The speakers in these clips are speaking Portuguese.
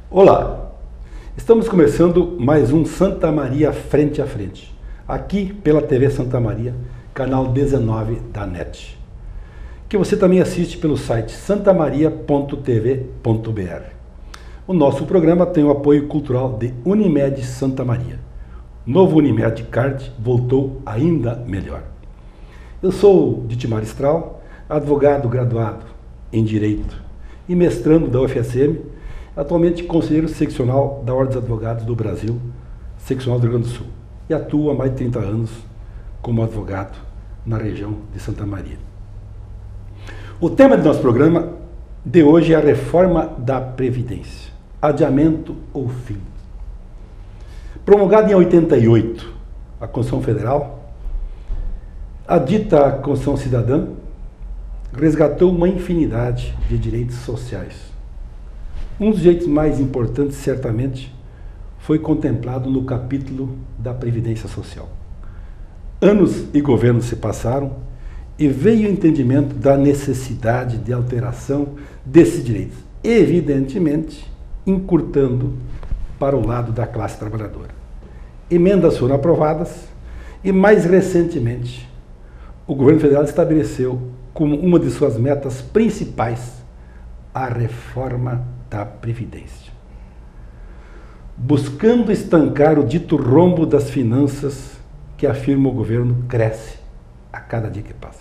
Olá, estamos começando mais um Santa Maria Frente a Frente, aqui pela TV Santa Maria, canal 19 da NET, que você também assiste pelo site santamaria.tv.br. O nosso programa tem o apoio cultural de Unimed Santa Maria. Novo Unimed Card voltou ainda melhor. Eu sou Ditimar Stral, advogado graduado em Direito e mestrando da UFSM, atualmente conselheiro seccional da Ordem dos Advogados do Brasil, seccional do Rio Grande do Sul, e atuo há mais de 30 anos como advogado na região de Santa Maria. O tema do nosso programa de hoje é a reforma da Previdência, adiamento ou fim. Promulgada em 88, a Constituição Federal, a dita Constituição Cidadã, resgatou uma infinidade de direitos sociais. Um dos direitos mais importantes, certamente, foi contemplado no capítulo da Previdência Social. Anos e governos se passaram e veio o entendimento da necessidade de alteração desses direitos, evidentemente encurtando para o lado da classe trabalhadora. Emendas foram aprovadas e, mais recentemente, o governo federal estabeleceu como uma de suas metas principais a reforma da Previdência, buscando estancar o dito rombo das finanças que, afirma o governo, cresce a cada dia que passa.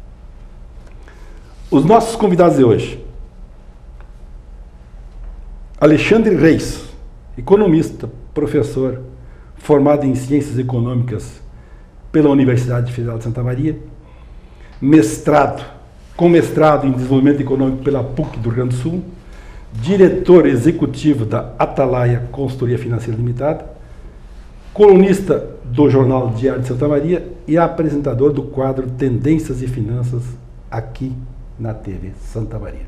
Os nossos convidados de hoje: Alexandre Reis, economista, professor, formado em Ciências Econômicas pela Universidade Federal de Santa Maria, com mestrado em Desenvolvimento Econômico pela PUC do Rio Grande do Sul, diretor executivo da Atalaia Consultoria Financeira Limitada, colunista do Jornal Diário de Santa Maria e apresentador do quadro Tendências e Finanças aqui na TV Santa Maria.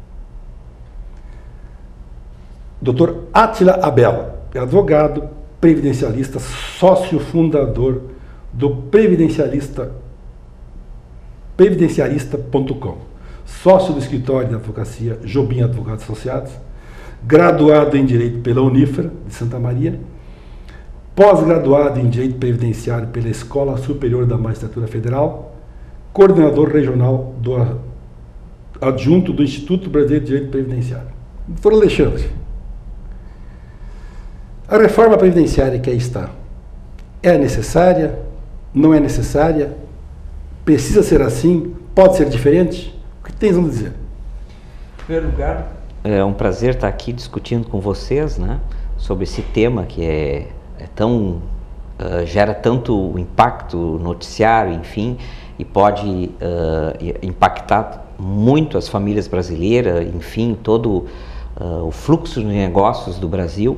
Dr. Átila Abel é advogado, previdencialista, sócio fundador do previdenciarista.com, sócio do escritório de advocacia Jobim Advogados Associados, graduado em Direito pela Unifra de Santa Maria, pós-graduado em Direito Previdenciário pela Escola Superior da Magistratura Federal, coordenador regional adjunto do Instituto Brasileiro de Direito Previdenciário. Doutor Alexandre, a reforma previdenciária que aí está, é necessária? Não é necessária? Precisa ser assim? Pode ser diferente? O que tens a dizer? Em primeiro lugar, é um prazer estar aqui discutindo com vocês, né, sobre esse tema que gera tanto impacto noticiário, enfim, e pode impactar muito as famílias brasileiras, enfim, todo o fluxo de negócios do Brasil.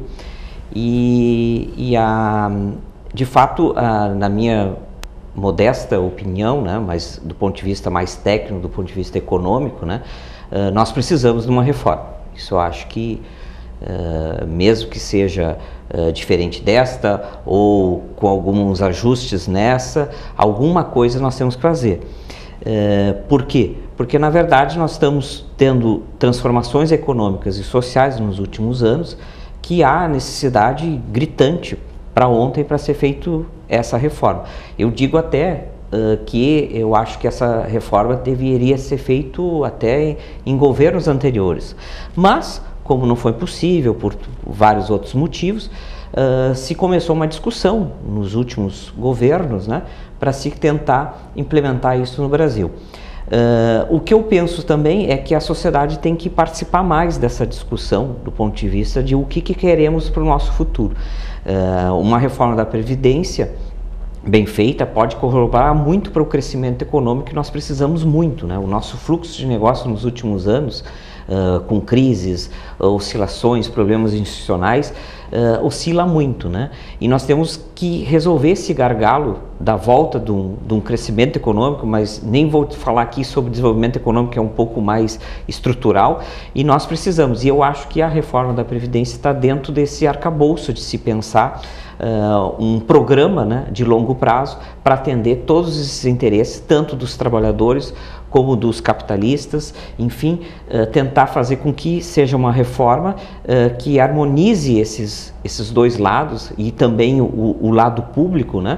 De fato, na minha modesta opinião, né, mas do ponto de vista mais técnico, do ponto de vista econômico, né, nós precisamos de uma reforma. Isso eu acho que, mesmo que seja diferente desta, ou com alguns ajustes nessa, alguma coisa nós temos que fazer. Por quê? Porque, na verdade, nós estamos tendo transformações econômicas e sociais nos últimos anos que há necessidade gritante para ontem para ser feito essa reforma. Eu digo até que eu acho que essa reforma deveria ser feita até em governos anteriores. Mas, como não foi possível por vários outros motivos, se começou uma discussão nos últimos governos, né, para se tentar implementar isso no Brasil. O que eu penso também é que a sociedade tem que participar mais dessa discussão do ponto de vista de o que queremos para o nosso futuro. Uma reforma da Previdência bem feita pode colaborar muito para o crescimento econômico que nós precisamos muito, né? O nosso fluxo de negócio nos últimos anos, com crises, oscilações, problemas institucionais, oscila muito, né? E nós temos que resolver esse gargalo da volta de um crescimento econômico, mas nem vou falar aqui sobre desenvolvimento econômico, que é um pouco mais estrutural, e nós precisamos, e eu acho que a reforma da Previdência está dentro desse arcabouço de se pensar um programa, né, de longo prazo para atender todos esses interesses, tanto dos trabalhadores como dos capitalistas, enfim, tentar fazer com que seja uma reforma que harmonize esses dois lados e também o lado público, né,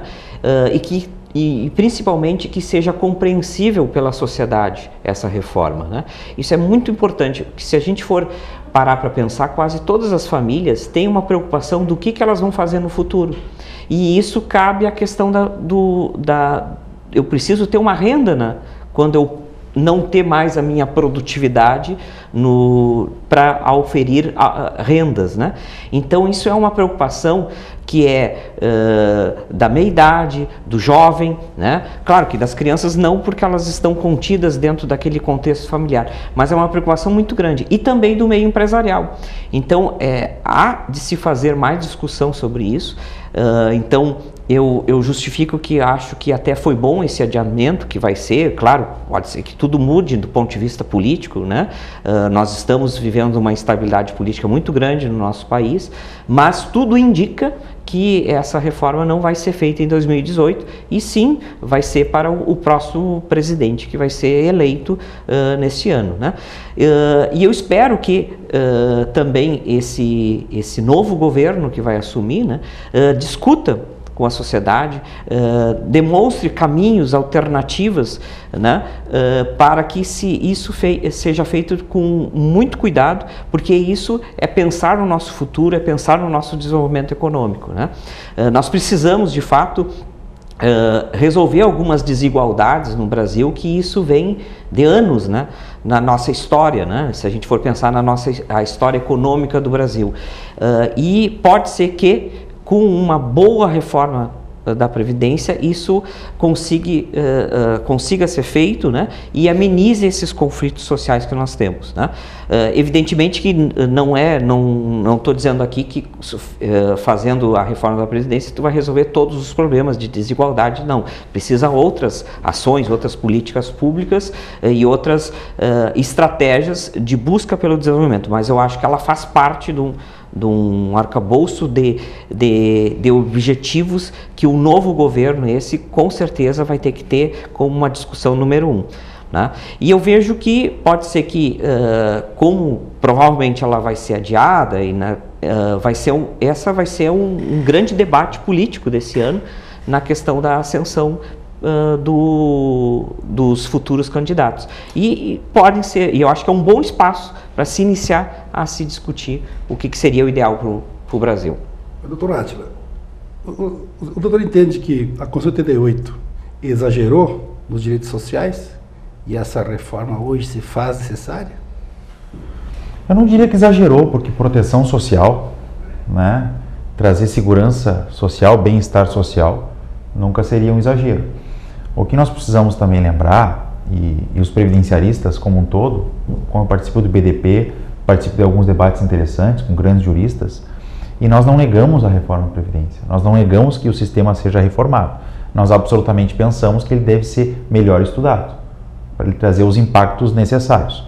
e principalmente que seja compreensível pela sociedade essa reforma, né? Isso é muito importante, porque se a gente for parar para pensar, quase todas as famílias têm uma preocupação do que elas vão fazer no futuro. E isso cabe à questão eu preciso ter uma renda, né, quando eu não ter mais a minha produtividade para oferir rendas, né? Então isso é uma preocupação que é da meia-idade, do jovem, né? Claro que das crianças não, porque elas estão contidas dentro daquele contexto familiar, mas é uma preocupação muito grande, e também do meio empresarial. Então há de se fazer mais discussão sobre isso. Então eu justifico que acho que até foi bom esse adiamento que vai ser. Claro, pode ser que tudo mude do ponto de vista político, né? Nós estamos vivendo uma instabilidade política muito grande no nosso país, mas tudo indica que essa reforma não vai ser feita em 2018, e sim vai ser para o próximo presidente que vai ser eleito neste ano, né? E eu espero que também esse novo governo que vai assumir, né, discuta com a sociedade, demonstre caminhos, alternativas, né, para que isso seja feito com muito cuidado, porque isso é pensar no nosso futuro, é pensar no nosso desenvolvimento econômico, né? Nós precisamos, de fato, resolver algumas desigualdades no Brasil, que isso vem de anos, né, na nossa história, né, se a gente for pensar a história econômica do Brasil. E pode ser que, com uma boa reforma da Previdência, isso consiga ser feito, né, e amenize esses conflitos sociais que nós temos, né? Evidentemente que não estou dizendo aqui que fazendo a reforma da Previdência tu vai resolver todos os problemas de desigualdade, não. Precisa outras ações, outras políticas públicas e outras estratégias de busca pelo desenvolvimento, mas eu acho que ela faz parte de um arcabouço de objetivos que o novo governo, com certeza vai ter que ter como uma discussão número 1. Né? E eu vejo que pode ser que, como provavelmente ela vai ser adiada, essa vai ser um grande debate político desse ano na questão da ascensão dos futuros candidatos. E podem ser, e eu acho que é um bom espaço para se iniciar a se discutir o que seria o ideal para o Brasil. Doutor Átila, o doutor entende que a Constituição 88 exagerou nos direitos sociais e essa reforma hoje se faz necessária? Eu não diria que exagerou, porque proteção social, né, trazer segurança social, bem-estar social, nunca seria um exagero. O que nós precisamos também lembrar, e os previdenciaristas como um todo, como eu participo do BDP, participo de alguns debates interessantes com grandes juristas, e nós não negamos a reforma da Previdência, nós não negamos que o sistema seja reformado, nós absolutamente pensamos que ele deve ser melhor estudado, para ele trazer os impactos necessários.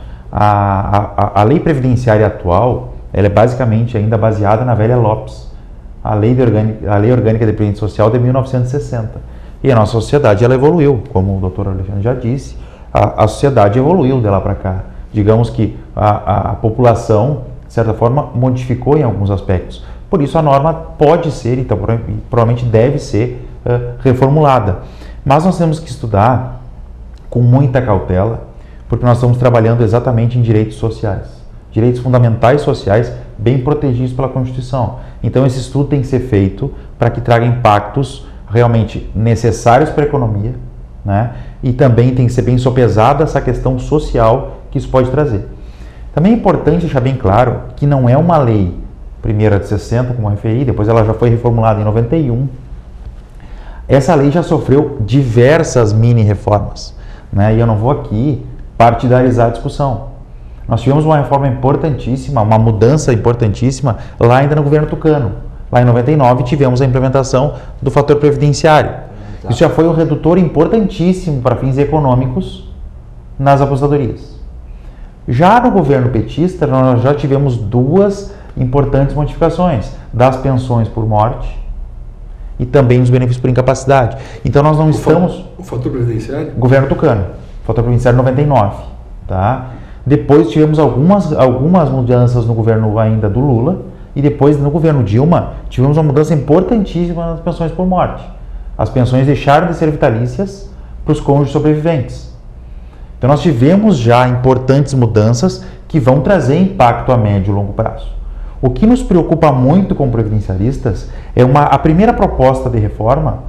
A lei previdenciária atual, ela é basicamente ainda baseada na velha Lopes, a lei orgânica de previdência social de 1960. E a nossa sociedade, ela evoluiu, como o doutor Alexandre já disse, a sociedade evoluiu de lá para cá. Digamos que a população, de certa forma, modificou em alguns aspectos. Por isso a norma pode ser, então provavelmente deve ser reformulada. Mas nós temos que estudar com muita cautela, porque nós estamos trabalhando exatamente em direitos sociais, direitos fundamentais sociais bem protegidos pela Constituição. Então esse estudo tem que ser feito para que traga impactos realmente necessários para a economia, né? E também tem que ser bem sopesada essa questão social que isso pode trazer. Também é importante deixar bem claro que não é uma lei primeira de 60, como eu referi, depois ela já foi reformulada em 91. Essa lei já sofreu diversas mini-reformas, né? E eu não vou aqui partidarizar a discussão. Nós tivemos uma reforma importantíssima, uma mudança importantíssima lá ainda no governo Tucano. Lá em 99 tivemos a implementação do fator previdenciário. Exato. Isso já foi um redutor importantíssimo para fins econômicos nas aposentadorias. Já no governo petista, nós já tivemos duas importantes modificações das pensões por morte e também os benefícios por incapacidade. Então nós não estamos... O fator previdenciário? Governo Tucano, fator previdenciário 99, tá? Depois tivemos algumas mudanças no governo ainda do Lula, e depois no governo Dilma tivemos uma mudança importantíssima nas pensões por morte. As pensões deixaram de ser vitalícias para os cônjuges sobreviventes. Então nós tivemos já importantes mudanças que vão trazer impacto a médio e longo prazo. O que nos preocupa muito como previdenciaristas é a primeira proposta de reforma,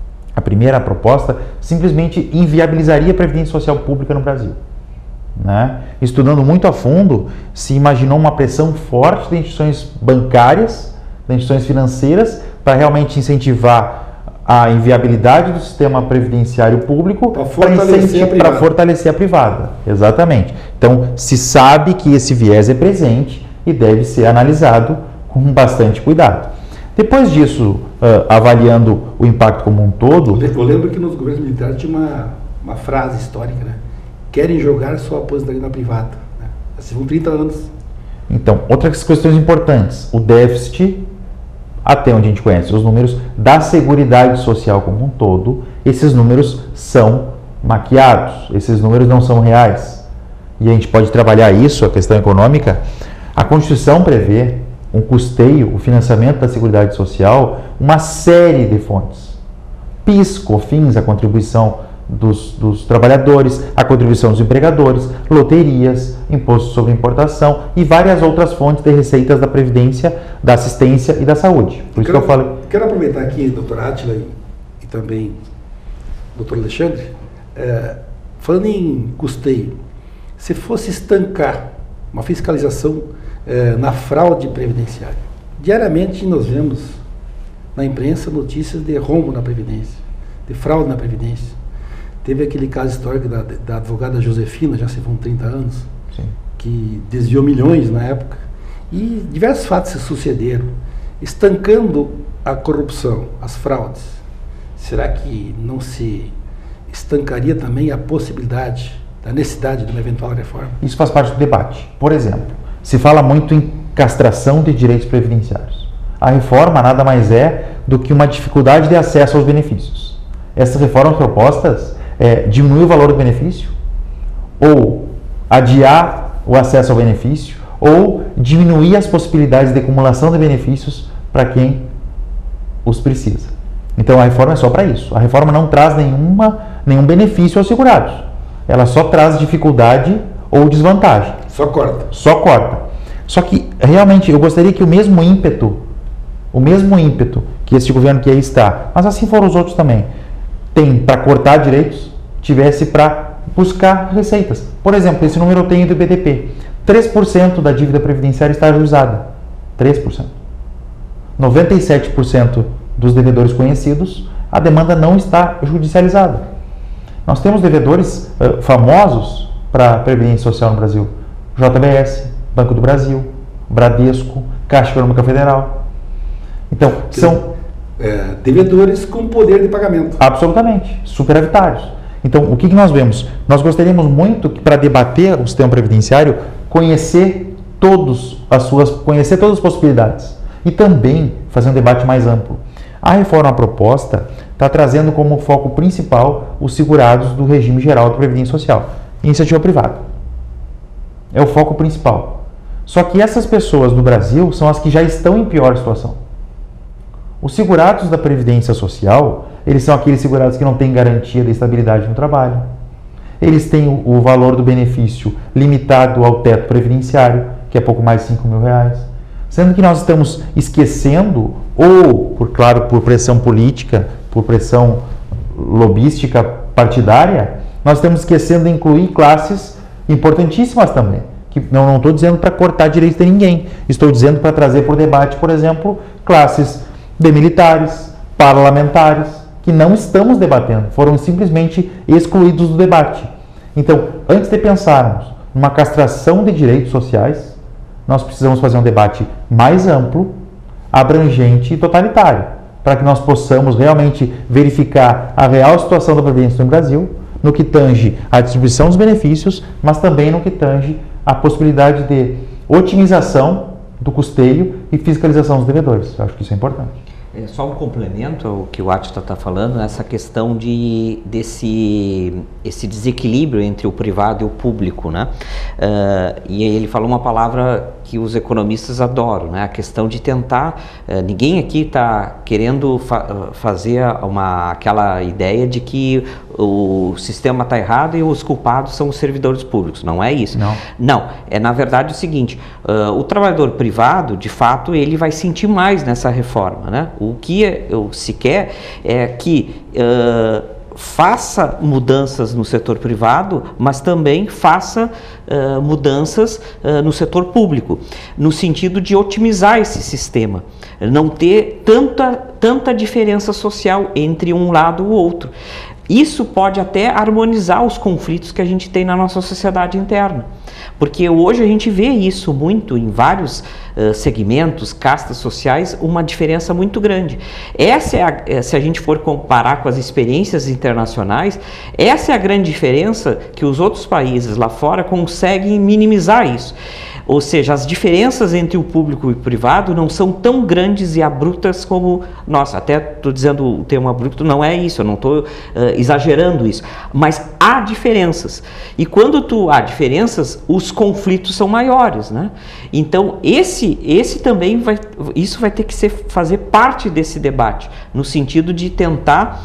simplesmente inviabilizaria a previdência social pública no Brasil. Né? Estudando muito a fundo, se imaginou uma pressão forte das instituições bancárias, das instituições financeiras, para realmente incentivar a inviabilidade do sistema previdenciário público para fortalecer a privada. Exatamente. Então, se sabe que esse viés é presente e deve ser analisado com bastante cuidado. Depois disso, avaliando o impacto como um todo... Eu lembro que nos governos militares tinha uma frase histórica, né? Querem jogar sua aposentadoria na privada. Né? Assim, vão 30 anos. Então, outras questões importantes. O déficit, até onde a gente conhece os números da Seguridade Social como um todo, esses números são maquiados, esses números não são reais. E a gente pode trabalhar isso, a questão econômica. A Constituição prevê um custeio, o financiamento da Seguridade Social, uma série de fontes. PIS, COFINS, a contribuição dos trabalhadores, a contribuição dos empregadores, loterias, imposto sobre importação e várias outras fontes de receitas da Previdência, da assistência e da saúde. Por isso que eu falei. Quero aproveitar aqui, doutor Átila e também doutor Alexandre, falando em custeio, se fosse estancar uma fiscalização na fraude previdenciária, diariamente nós vemos na imprensa notícias de rombo na Previdência, de fraude na Previdência. Teve aquele caso histórico da advogada Josefina, já se vão 30 anos, sim, que desviou milhões na época. E diversos fatos se sucederam, estancando a corrupção, as fraudes. Será que não se estancaria também a possibilidade, da necessidade de uma eventual reforma? Isso faz parte do debate. Por exemplo, se fala muito em castração de direitos previdenciários. A reforma nada mais é do que uma dificuldade de acesso aos benefícios. Essas reformas propostas diminuir o valor do benefício, ou adiar o acesso ao benefício, ou diminuir as possibilidades de acumulação de benefícios para quem os precisa. Então a reforma é só para isso. A reforma não traz nenhum benefício aos segurados. Ela só traz dificuldade ou desvantagem. Só corta. Só corta. Só que realmente eu gostaria que o mesmo ímpeto que este governo que aí está, mas assim foram os outros também, tem para cortar direitos, tivesse para buscar receitas. Por exemplo, esse número eu tenho do IBDP. 3% da dívida previdenciária está ajuizada. 3%. 97% dos devedores conhecidos, a demanda não está judicializada. Nós temos devedores famosos para a Previdência Social no Brasil. JBS, Banco do Brasil, Bradesco, Caixa Econômica Federal. Então, são... devedores com poder de pagamento. Absolutamente, superavitários. Então, o que nós vemos? Nós gostaríamos muito que, para debater o sistema previdenciário, conhecer todas as possibilidades e também fazer um debate mais amplo. A reforma proposta está trazendo como foco principal os segurados do regime geral da Previdência Social, iniciativa privada. É o foco principal. Só que essas pessoas do Brasil são as que já estão em pior situação. Os segurados da Previdência Social, eles são aqueles segurados que não têm garantia de estabilidade no trabalho. Eles têm o valor do benefício limitado ao teto previdenciário, que é pouco mais de R$5.000. Sendo que nós estamos esquecendo, ou, por pressão política, por pressão lobística partidária, nós estamos esquecendo de incluir classes importantíssimas também. Que não estou dizendo para cortar direitos de ninguém, estou dizendo para trazer por debate, por exemplo, classes de militares, parlamentares, que não estamos debatendo, foram simplesmente excluídos do debate. Então, antes de pensarmos numa castração de direitos sociais, nós precisamos fazer um debate mais amplo, abrangente e totalitário, para que nós possamos realmente verificar a real situação da Previdência no Brasil, no que tange a distribuição dos benefícios, mas também no que tange a possibilidade de otimização do custeio e fiscalização dos devedores. Eu acho que isso é importante. Só um complemento ao que o Átila está falando, essa questão desse desequilíbrio entre o privado e o público, né? E ele falou uma palavra que os economistas adoram, né? A questão de tentar, ninguém aqui está querendo fazer aquela ideia de que o sistema está errado e os culpados são os servidores públicos, não é isso. Não, é na verdade o seguinte, o trabalhador privado, de fato, ele vai sentir mais nessa reforma, né? O que se quer é que faça mudanças no setor privado, mas também faça mudanças no setor público, no sentido de otimizar esse sistema, não ter tanta diferença social entre um lado e o outro. Isso pode até harmonizar os conflitos que a gente tem na nossa sociedade interna, porque hoje a gente vê isso muito em vários segmentos, castas sociais, uma diferença muito grande. Se a gente for comparar com as experiências internacionais, essa é a grande diferença que os outros países lá fora conseguem minimizar isso. Ou seja, as diferenças entre o público e o privado não são tão grandes e abruptas como... Nossa, até estou dizendo o termo abrupto, não é isso, eu não estou exagerando isso. Mas há diferenças. E quando há diferenças, os conflitos são maiores, né? Então, esse também isso vai ter que fazer parte desse debate, no sentido de tentar...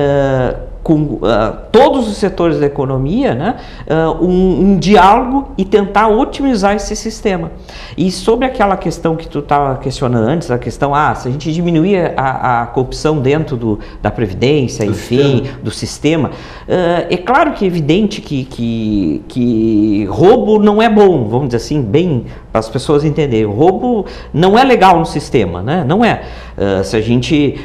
com todos os setores da economia, né, um diálogo e tentar otimizar esse sistema. E sobre aquela questão que tu estava questionando antes, a questão, se a gente diminuir a corrupção dentro da Previdência, do sistema, é claro que é evidente que roubo não é bom, vamos dizer assim, bem para as pessoas entenderem. O roubo não é legal no sistema, né? Não é. Se a gente,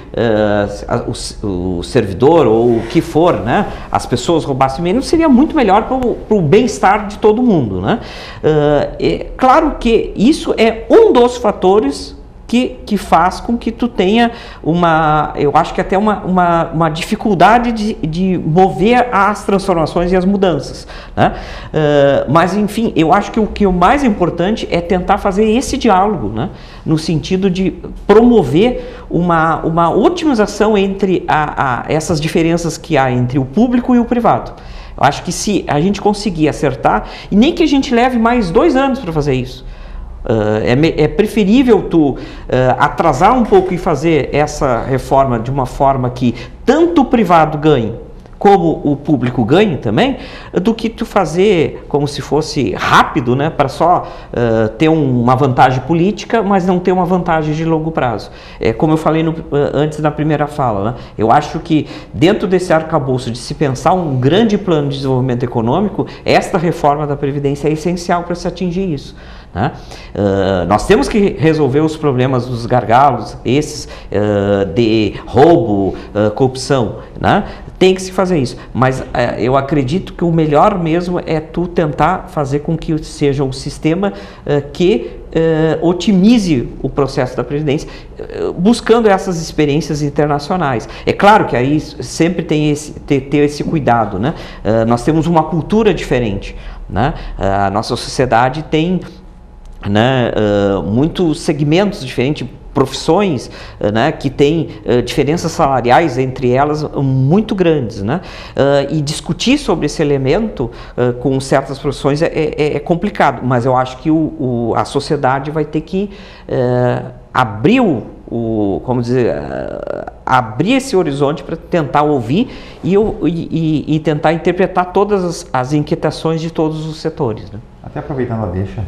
o servidor ou o que for, né, as pessoas roubassem menos, seria muito melhor para o bem-estar de todo mundo, né? Claro que isso é um dos fatores que faz com que tu tenha eu acho que até uma dificuldade de mover as transformações e as mudanças, né? Mas enfim, eu acho que o que é o mais importante é tentar fazer esse diálogo, né? No sentido de promover uma otimização entre essas diferenças que há entre o público e o privado. Eu acho que se a gente conseguir acertar, e nem que a gente leve mais 2 anos para fazer isso, é preferível tu atrasar um pouco e fazer essa reforma de uma forma que tanto o privado ganhe como o público ganhe também, do que tu fazer como se fosse rápido, né, para só ter uma vantagem política, mas não ter uma vantagem de longo prazo. Como eu falei antes na primeira fala, né, eu acho que dentro desse arcabouço de se pensar um grande plano de desenvolvimento econômico, esta reforma da Previdência é essencial para se atingir isso, né? Nós temos que resolver os problemas dos gargalos, esses de roubo, corrupção, né? Tem que se fazer isso, mas eu acredito que o melhor mesmo é tu tentar fazer com que seja um sistema que otimize o processo da Previdência, buscando essas experiências internacionais. É claro que aí sempre tem ter esse cuidado, né? Nós temos uma cultura diferente, né? A nossa sociedade tem, né, muitos segmentos diferentes, profissões, né, que têm diferenças salariais entre elas muito grandes, né? E discutir sobre esse elemento com certas profissões é complicado, mas eu acho que a sociedade vai ter que abrir abrir esse horizonte para tentar ouvir e tentar interpretar todas as inquietações de todos os setores, né? Até aproveitando a deixa,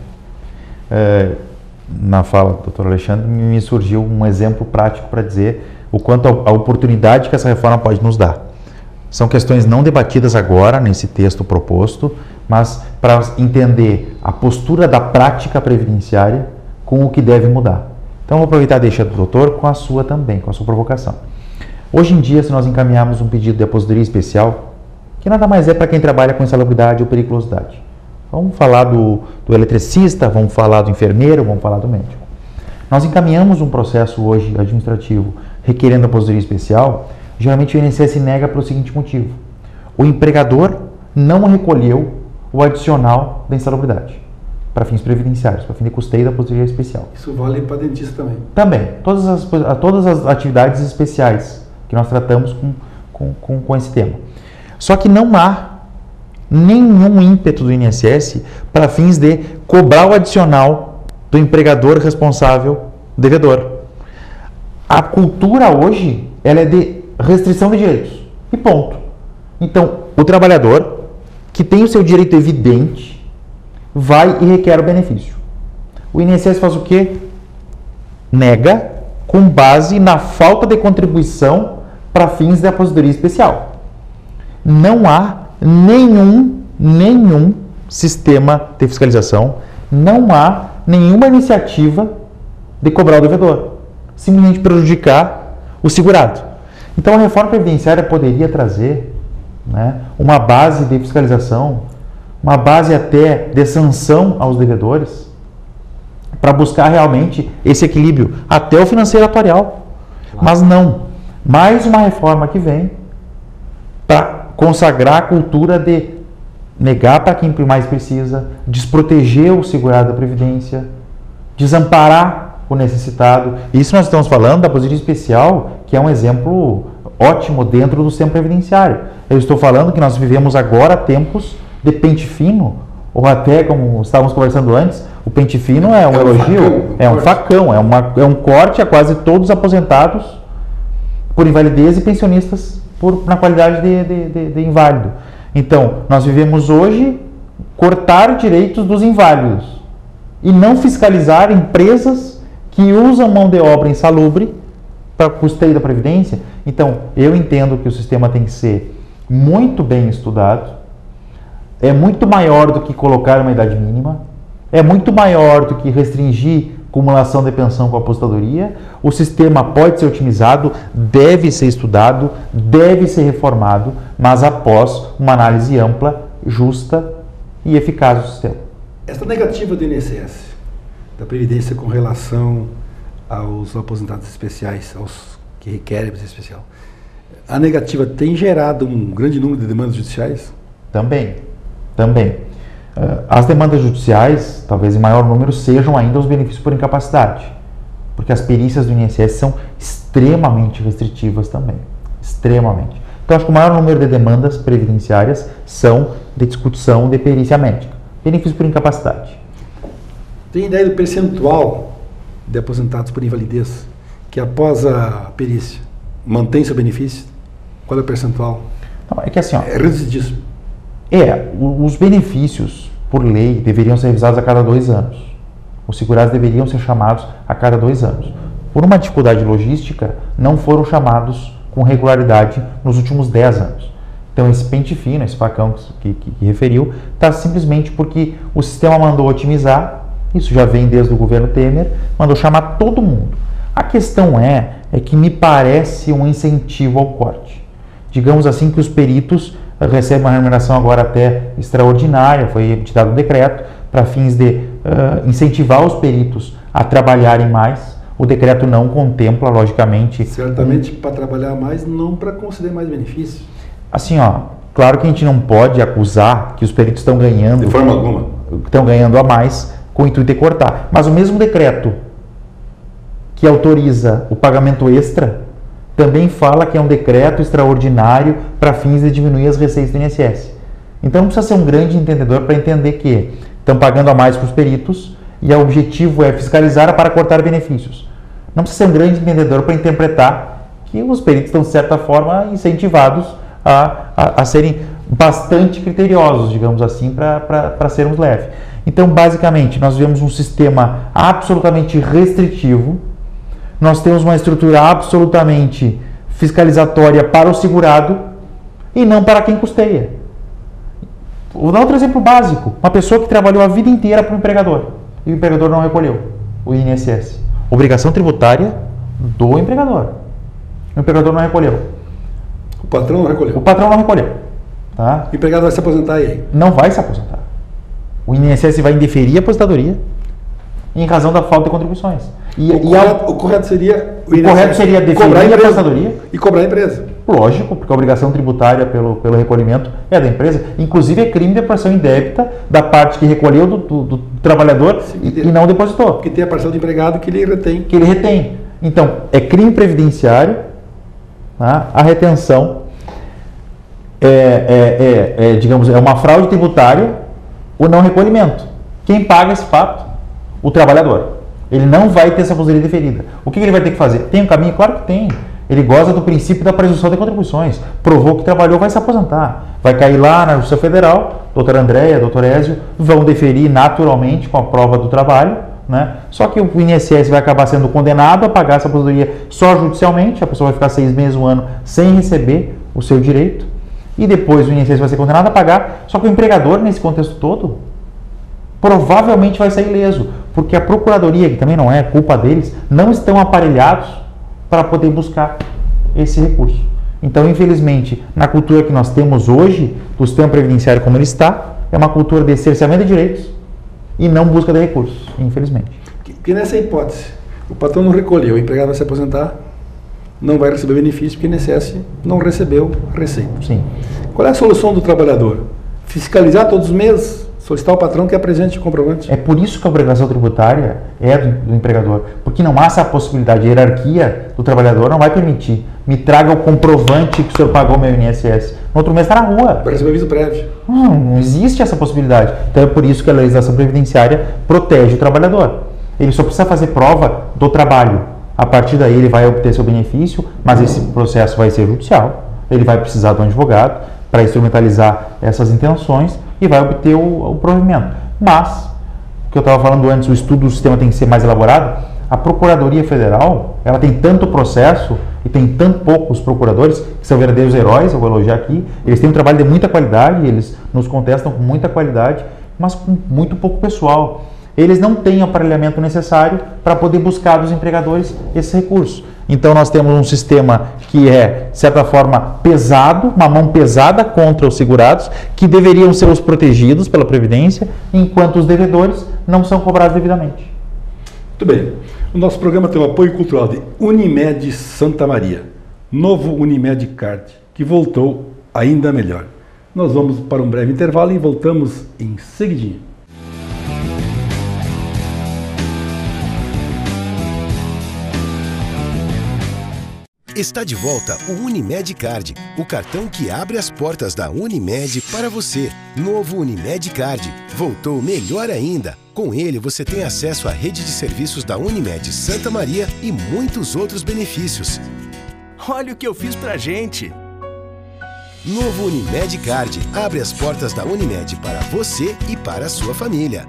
na fala do Dr. Alexandre, me surgiu um exemplo prático para dizer o quanto a oportunidade que essa reforma pode nos dar. São questões não debatidas agora nesse texto proposto, mas para entender a postura da prática previdenciária com o que deve mudar. Então, vou aproveitar a deixa do doutor com a sua também, com a sua provocação. Hoje em dia, se nós encaminharmos um pedido de aposentadoria especial, que nada mais é para quem trabalha com insalubridade ou periculosidade. Vamos falar do eletricista, vamos falar do enfermeiro, vamos falar do médico. Nós encaminhamos um processo hoje administrativo requerendo aposentadoria especial, geralmente o INSS nega pelo seguinte motivo: o empregador não recolheu o adicional da insalubridade. para fins previdenciários, para fim de custeio da aposentadoria especial. Isso vale para dentista também? Também. Todas as atividades especiais que nós tratamos com esse tema. Só que não há nenhum ímpeto do INSS para fins de cobrar o adicional do empregador responsável devedor. A cultura hoje, ela é de restrição de direitos. E ponto. Então, o trabalhador que tem o seu direito evidente vai e requer o benefício. O INSS faz o quê? Nega com base na falta de contribuição para fins de aposentadoria especial. Não há nenhum sistema de fiscalização, não há nenhuma iniciativa de cobrar o devedor, simplesmente prejudicar o segurado. Então a reforma previdenciária poderia trazer, né, uma base de fiscalização, uma base até de sanção aos devedores, para buscar realmente esse equilíbrio, até o financeiro atuarial. Mas não. Mais uma reforma que vem para consagrar a cultura de negar para quem mais precisa, desproteger o segurado da Previdência, desamparar o necessitado. Isso nós estamos falando da aposentadoria especial, que é um exemplo ótimo dentro do sistema previdenciário. Eu estou falando que nós vivemos agora tempos de pente fino, ou até, como estávamos conversando antes, o pente fino é um elogio, é um facão, é um corte a quase todos os aposentados por invalidez e pensionistas na qualidade de inválido. Então, nós vivemos hoje cortar direitos dos inválidos e não fiscalizar empresas que usam mão de obra insalubre para custeio da Previdência. Então, eu entendo que o sistema tem que ser muito bem estudado, é muito maior do que colocar uma idade mínima, é muito maior do que restringir acumulação de pensão com a aposentadoria. O sistema pode ser otimizado, deve ser estudado, deve ser reformado, mas após uma análise ampla, justa e eficaz do sistema. Esta negativa do INSS, da Previdência com relação aos aposentados especiais, aos que requerem previdência especial, a negativa tem gerado um grande número de demandas judiciais? Também. As demandas judiciais, talvez em maior número, sejam ainda os benefícios por incapacidade, porque as perícias do INSS são extremamente restritivas também, extremamente. Então, acho que o maior número de demandas previdenciárias são de discussão de perícia médica, benefício por incapacidade. Tem ideia do percentual de aposentados por invalidez que após a perícia mantém seu benefício? Qual é o percentual? Não, é que assim, ó, é reducidíssimo. Os benefícios, por lei, deveriam ser revisados a cada 2 anos. Os segurados deveriam ser chamados a cada 2 anos. Por uma dificuldade logística, não foram chamados com regularidade nos últimos 10 anos. Então, esse pente fino, esse facão que referiu, está simplesmente porque o sistema mandou otimizar, isso já vem desde o governo Temer, mandou chamar todo mundo. A questão é que me parece um incentivo ao corte. Digamos assim que os peritos recebe uma remuneração agora até extraordinária, foi editado um decreto para fins de incentivar os peritos a trabalharem mais. O decreto não contempla, logicamente... Certamente para trabalhar mais, não para conceder mais benefícios. Assim, claro que a gente não pode acusar que os peritos estão ganhando... De forma alguma. Estão ganhando a mais com o intuito de cortar. Mas o mesmo decreto que autoriza o pagamento extra também fala que é um decreto extraordinário para fins de diminuir as receitas do INSS. Então não precisa ser um grande entendedor para entender que estão pagando a mais para os peritos e o objetivo é fiscalizar para cortar benefícios. Não precisa ser um grande entendedor para interpretar que os peritos estão, de certa forma, incentivados a serem bastante criteriosos, digamos assim, para sermos leves. Então, basicamente, nós vemos um sistema absolutamente restritivo. Nós temos uma estrutura absolutamente fiscalizatória para o segurado e não para quem custeia. Vou dar outro exemplo básico. Uma pessoa que trabalhou a vida inteira para o empregador e o empregador não recolheu o INSS. Obrigação tributária do empregador. O empregador não recolheu. O patrão não recolheu. O patrão não recolheu. Tá? O empregado vai se aposentar e aí? Não vai se aposentar. O INSS vai indeferir a aposentadoria em razão da falta de contribuições. O correto seria definir a aposentadoria e cobrar a empresa. Lógico, porque a obrigação tributária pelo recolhimento é da empresa. Inclusive é crime de apropriação indébita da parte que recolheu do trabalhador. Sim, e não depositou. Porque tem a parcela do empregado que ele retém. Então, é crime previdenciário, tá? A retenção digamos, é uma fraude tributária o não recolhimento. Quem paga esse fato? O trabalhador. Ele não vai ter essa aposentadoria deferida. O que ele vai ter que fazer? Tem um caminho? Claro que tem. Ele goza do princípio da presunção de contribuições. Provou que trabalhou, vai se aposentar. Vai cair lá na Justiça Federal, doutora Andréia, doutor Ézio, vão deferir naturalmente com a prova do trabalho, né? Só que o INSS vai acabar sendo condenado a pagar essa aposentadoria só judicialmente, a pessoa vai ficar 6 meses, 1 ano sem receber o seu direito, e depois o INSS vai ser condenado a pagar, só que o empregador, nesse contexto todo, provavelmente vai sair ileso, porque a Procuradoria, que também não é culpa deles, não estão aparelhados para poder buscar esse recurso. Então, infelizmente, na cultura que nós temos hoje, do sistema previdenciário como ele está, é uma cultura de cerceamento de direitos e não busca de recursos, infelizmente. Porque nessa hipótese, o patrão não recolheu, o empregado vai se aposentar, não vai receber benefício, porque o INSS não recebeu a receita. Sim. Qual é a solução do trabalhador? Fiscalizar todos os meses, solicitar ao patrão que apresente o comprovante. É por isso que a obrigação tributária é do empregador, porque não há essa possibilidade, a hierarquia do trabalhador não vai permitir. Me traga o comprovante que o senhor pagou meu INSS. No outro mês está na rua. Vai receber aviso prévio. Não existe essa possibilidade. Então é por isso que a legislação previdenciária protege o trabalhador. Ele só precisa fazer prova do trabalho. A partir daí ele vai obter seu benefício, mas esse processo vai ser judicial. Ele vai precisar de um advogado para instrumentalizar essas intenções e vai obter o provimento. Mas, o que eu estava falando antes, o estudo do sistema tem que ser mais elaborado. A Procuradoria Federal, ela tem tanto processo e tem tão poucos procuradores, que são verdadeiros heróis, eu vou elogiar aqui. Eles têm um trabalho de muita qualidade, eles nos contestam com muita qualidade, mas com muito pouco pessoal. Eles não têm o aparelhamento necessário para poder buscar dos empregadores esse recurso. Então nós temos um sistema que é, de certa forma, pesado, uma mão pesada contra os segurados, que deveriam ser os protegidos pela Previdência, enquanto os devedores não são cobrados devidamente. Muito bem. O nosso programa tem o apoio cultural de Unimed Santa Maria, novo Unimed Card, que voltou ainda melhor. Nós vamos para um breve intervalo e voltamos em seguidinho. Está de volta o Unimed Card, o cartão que abre as portas da Unimed para você. Novo Unimed Card, voltou melhor ainda. Com ele você tem acesso à rede de serviços da Unimed Santa Maria e muitos outros benefícios. Olha o que eu fiz pra gente! Novo Unimed Card, abre as portas da Unimed para você e para a sua família.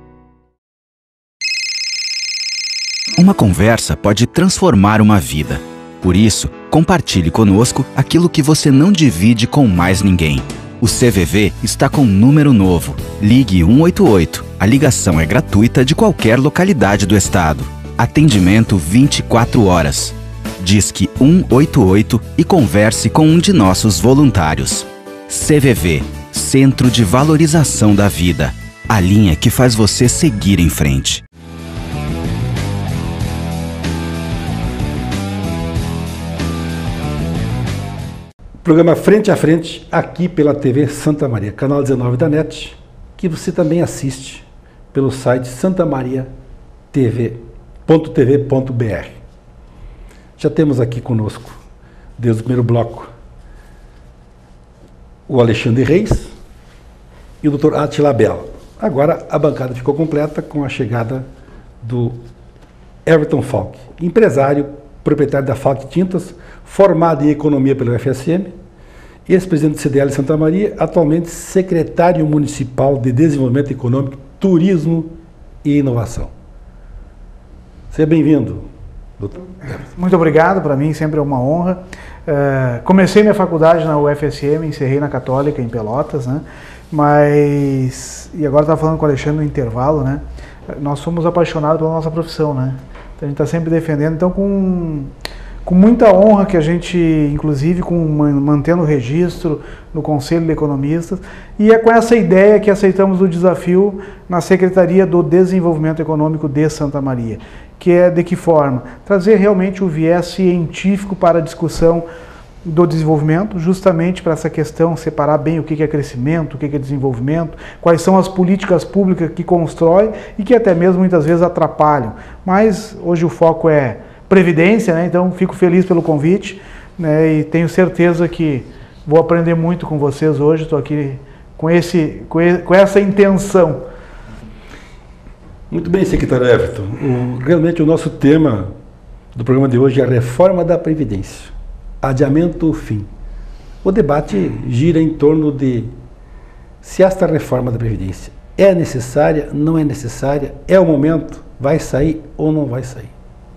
Uma conversa pode transformar uma vida. Por isso, compartilhe conosco aquilo que você não divide com mais ninguém. O CVV está com um número novo. Ligue 188. A ligação é gratuita de qualquer localidade do estado. Atendimento 24 horas. Disque 188 e converse com um de nossos voluntários. CVV, Centro de Valorização da Vida. A linha que faz você seguir em frente. Programa Frente a Frente, aqui pela TV Santa Maria, canal 19 da NET, que você também assiste pelo site santamariatv.tv.br. Já temos aqui conosco, desde o primeiro bloco, o Alexandre Reis e o Dr. Átila Bella. Agora a bancada ficou completa com a chegada do Everton Falck, empresário, proprietário da Falck Tintas, formado em economia pela UFSM, ex-presidente do CDL Santa Maria, atualmente secretário municipal de Desenvolvimento Econômico, Turismo e Inovação. Seja bem-vindo, doutor. Muito obrigado, para mim sempre é uma honra. Comecei minha faculdade na UFSM, encerrei na Católica em Pelotas, né? E agora estava falando com o Alexandre no intervalo, né? Nós somos apaixonados pela nossa profissão, né? Então, a gente está sempre defendendo, então com muita honra que a gente, inclusive, mantendo o registro no Conselho de Economistas, e é com essa ideia que aceitamos o desafio na Secretaria do Desenvolvimento Econômico de Santa Maria, que é de que forma? Trazer realmente o viés científico para a discussão do desenvolvimento, justamente para essa questão, separar bem o que é crescimento, o que é desenvolvimento, quais são as políticas públicas que constrói e que até mesmo muitas vezes atrapalham. Mas hoje o foco é previdência, né? Então fico feliz pelo convite, né? E tenho certeza que vou aprender muito com vocês hoje, estou aqui com essa intenção. Muito bem, secretário Everton. Realmente o nosso tema do programa de hoje é a reforma da Previdência. Adiamento fim. O debate gira em torno de se esta reforma da Previdência é necessária, não é necessária, é o momento, vai sair ou não vai sair.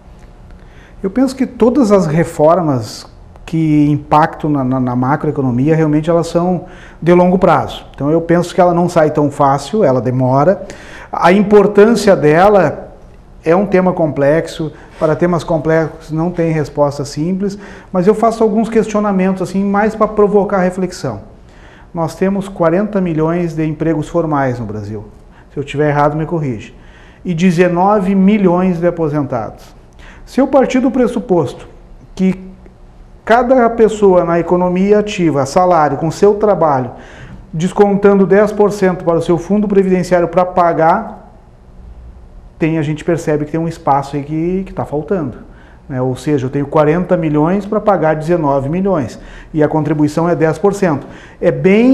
Eu penso que todas as reformas que impactam na macroeconomia, realmente elas são de longo prazo. Então eu penso que ela não sai tão fácil, ela demora. A importância dela é um tema complexo, para temas complexos não tem resposta simples, mas eu faço alguns questionamentos assim, mais para provocar reflexão. Nós temos 40 milhões de empregos formais no Brasil, se eu estiver errado me corrige, e 19 milhões de aposentados. Se eu partir do pressuposto que cada pessoa na economia ativa, salário, com seu trabalho, descontando 10% para o seu fundo previdenciário para pagar, a gente percebe que tem um espaço aí que está faltando. Né? Ou seja, eu tenho 40 milhões para pagar 19 milhões e a contribuição é 10%. É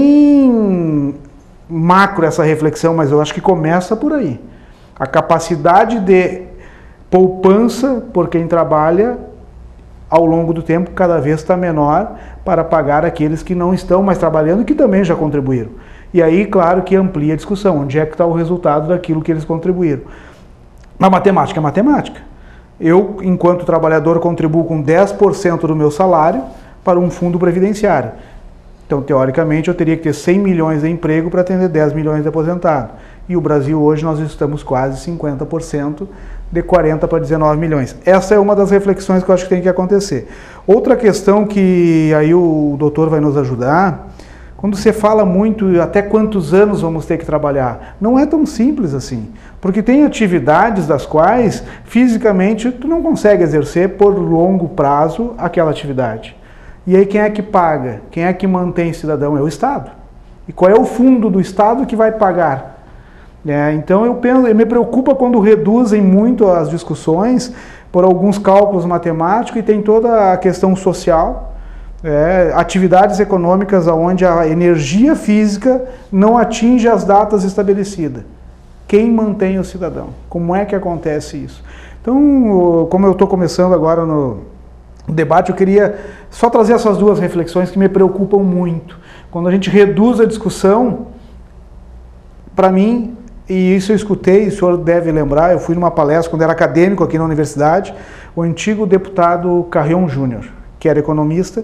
bem macro essa reflexão, mas eu acho que começa por aí. A capacidade de poupança por quem trabalha ao longo do tempo cada vez está menor para pagar aqueles que não estão mais trabalhando e que também já contribuíram. E aí, claro que amplia a discussão, onde é que está o resultado daquilo que eles contribuíram. Na matemática é matemática. Eu, enquanto trabalhador, contribuo com 10% do meu salário para um fundo previdenciário. Então, teoricamente, eu teria que ter 100 milhões de emprego para atender 10 milhões de aposentados. E o Brasil, hoje, nós estamos quase 50%, de 40 para 19 milhões. Essa é uma das reflexões que eu acho que tem que acontecer. Outra questão que aí o doutor vai nos ajudar, quando você fala muito até quantos anos vamos ter que trabalhar, não é tão simples assim, porque tem atividades das quais fisicamente tu não consegue exercer por longo prazo aquela atividade. E aí quem é que paga? Quem é que mantém cidadão? É o Estado. E qual é o fundo do Estado que vai pagar? Então eu me preocupa quando reduzem muito as discussões por alguns cálculos matemáticos e tem toda a questão social, atividades econômicas onde a energia física não atinge as datas estabelecidas. Quem mantém o cidadão? Como é que acontece isso? Então, como eu estou começando agora no debate, eu queria só trazer essas duas reflexões que me preocupam muito. Quando a gente reduz a discussão, para mim, e isso eu escutei, o senhor deve lembrar, eu fui numa palestra quando era acadêmico aqui na universidade, o antigo deputado Carrion Júnior, que era economista,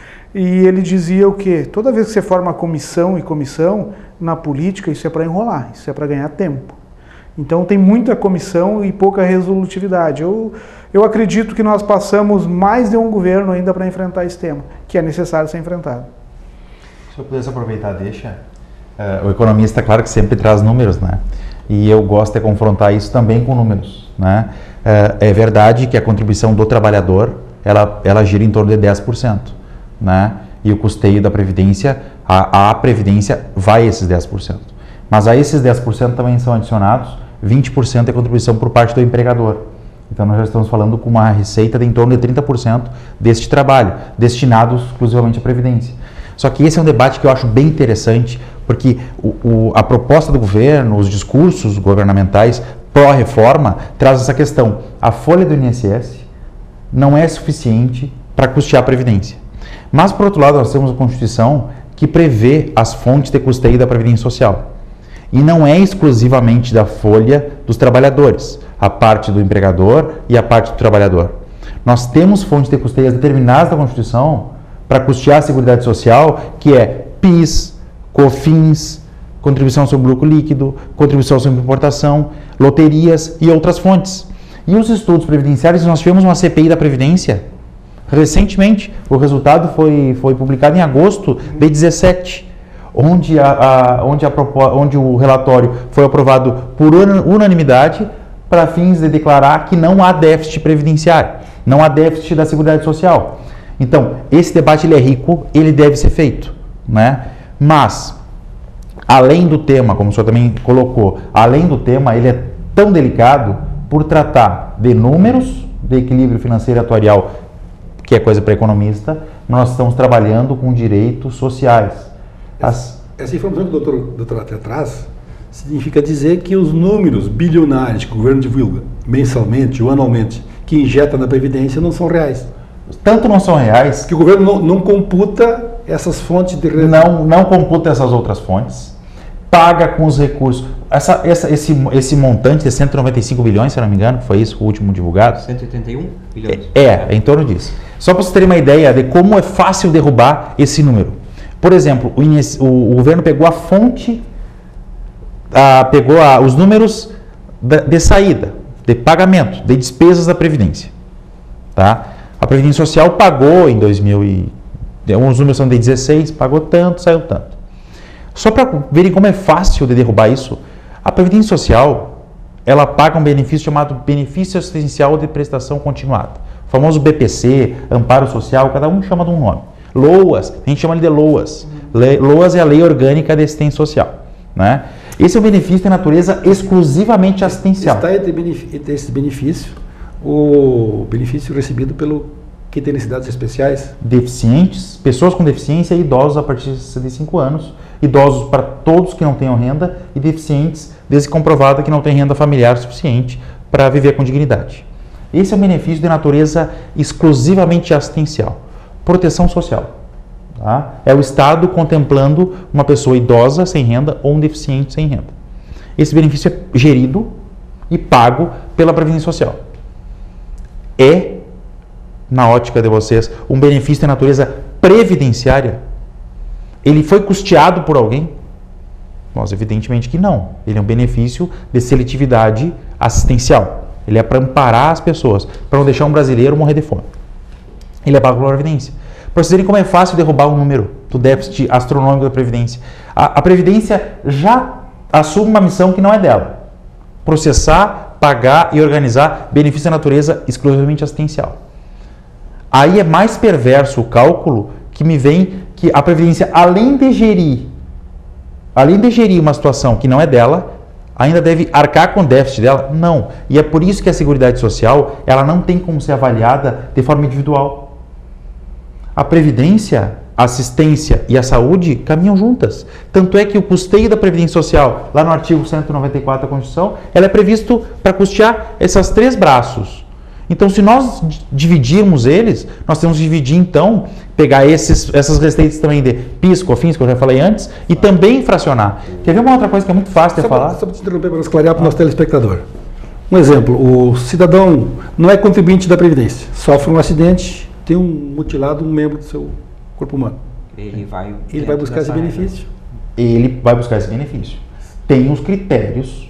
e ele dizia o quê? Toda vez que você forma comissão e comissão, na política isso é para enrolar, isso é para ganhar tempo. Então tem muita comissão e pouca resolutividade. Eu acredito que nós passamos mais de um governo ainda para enfrentar esse tema, que é necessário ser enfrentado. Se eu pudesse aproveitar, deixa... o economista, claro que sempre traz números, né? E eu gosto de confrontar isso também com números, né? É verdade que a contribuição do trabalhador, ela gira em torno de 10%, né? E o custeio da Previdência, a Previdência vai a esses 10%. Mas a esses 10% também são adicionados 20% de contribuição por parte do empregador. Então nós já estamos falando com uma receita de em torno de 30% deste trabalho, destinados exclusivamente à Previdência. Só que esse é um debate que eu acho bem interessante, porque a proposta do governo, os discursos governamentais pró-reforma, traz essa questão. A folha do INSS não é suficiente para custear a Previdência. Mas, por outro lado, nós temos a Constituição que prevê as fontes de custeio da Previdência Social. E não é exclusivamente da folha dos trabalhadores, a parte do empregador e a parte do trabalhador. Nós temos fontes de custeio determinadas da Constituição para custear a Seguridade Social, que é PIS, COFINS, contribuição sobre lucro líquido, contribuição sobre importação, loterias e outras fontes. E os estudos previdenciários, nós tivemos uma CPI da Previdência recentemente, o resultado foi publicado em agosto de 2017, onde o relatório foi aprovado por unanimidade para fins de declarar que não há déficit previdenciário, não há déficit da Seguridade Social. Então, esse debate ele é rico, ele deve ser feito, né? Mas, além do tema, como o senhor também colocou, além do tema, ele é tão delicado por tratar de números, de equilíbrio financeiro e atuarial, que é coisa para economista, nós estamos trabalhando com direitos sociais. Essa informação que o doutor até traz significa dizer que os números bilionários que o governo divulga mensalmente ou anualmente, que injeta na Previdência, não são reais. Tanto não são reais... Que o governo não computa essas fontes de... Não computa essas outras fontes, paga com os recursos. Esse montante de 195 bilhões, se não me engano, foi isso o último divulgado? 181 bilhões. Em torno disso. Só para vocês terem uma ideia de como é fácil derrubar esse número. Por exemplo, o governo pegou a fonte, os números de saída, de pagamento, de despesas da Previdência. Tá? A Previdência Social pagou em 2000 e... Os números são de 16, pagou tanto, saiu tanto. Só para verem como é fácil de derrubar isso, a Previdência Social, ela paga um benefício chamado Benefício Assistencial de Prestação Continuada. O famoso BPC, Amparo Social, cada um chama de um nome. LOAS, a gente chama ele de LOAS. LOAS é a Lei Orgânica de Assistência Social. Né? Esse é um benefício de natureza exclusivamente assistencial. Está entre esse benefício, o benefício recebido pelo que tem necessidades especiais? Deficientes, pessoas com deficiência e idosos a partir de 65 anos. Idosos para todos que não tenham renda e deficientes, desde comprovada que não tem renda familiar suficiente para viver com dignidade. Esse é um benefício de natureza exclusivamente assistencial. Proteção social. Tá? É o Estado contemplando uma pessoa idosa sem renda ou um deficiente sem renda. Esse benefício é gerido e pago pela Previdência Social. É, na ótica de vocês, um benefício de natureza previdenciária? Ele foi custeado por alguém? Nós, evidentemente que não. Ele é um benefício de seletividade assistencial. Ele é para amparar as pessoas, para não deixar um brasileiro morrer de fome. Ele é pago pela Previdência. Para vocês verem como é fácil derrubar o número do déficit astronômico da Previdência. A Previdência já assume uma missão que não é dela. Processar, pagar e organizar benefício da natureza exclusivamente assistencial. Aí é mais perverso o cálculo que me vem que a Previdência, além de gerir uma situação que não é dela, ainda deve arcar com o déficit dela? Não. E é por isso que a Seguridade Social, ela não tem como ser avaliada de forma individual. A Previdência, a assistência e a saúde caminham juntas. Tanto é que o custeio da Previdência Social, lá no artigo 194 da Constituição, ela é previsto para custear esses três braços. Então, se nós dividirmos eles, nós temos que dividir, então, pegar essas receitas também de PIS, COFINS, que eu já falei antes, e também fracionar. Quer ver uma outra coisa que é muito fácil de falar? Só para te interromper, para esclarecer para o nosso telespectador. Um exemplo, o cidadão não é contribuinte da Previdência, sofre um acidente, tem mutilado um membro do seu corpo humano. Ele vai buscar esse benefício? Ele vai buscar esse benefício. Tem os critérios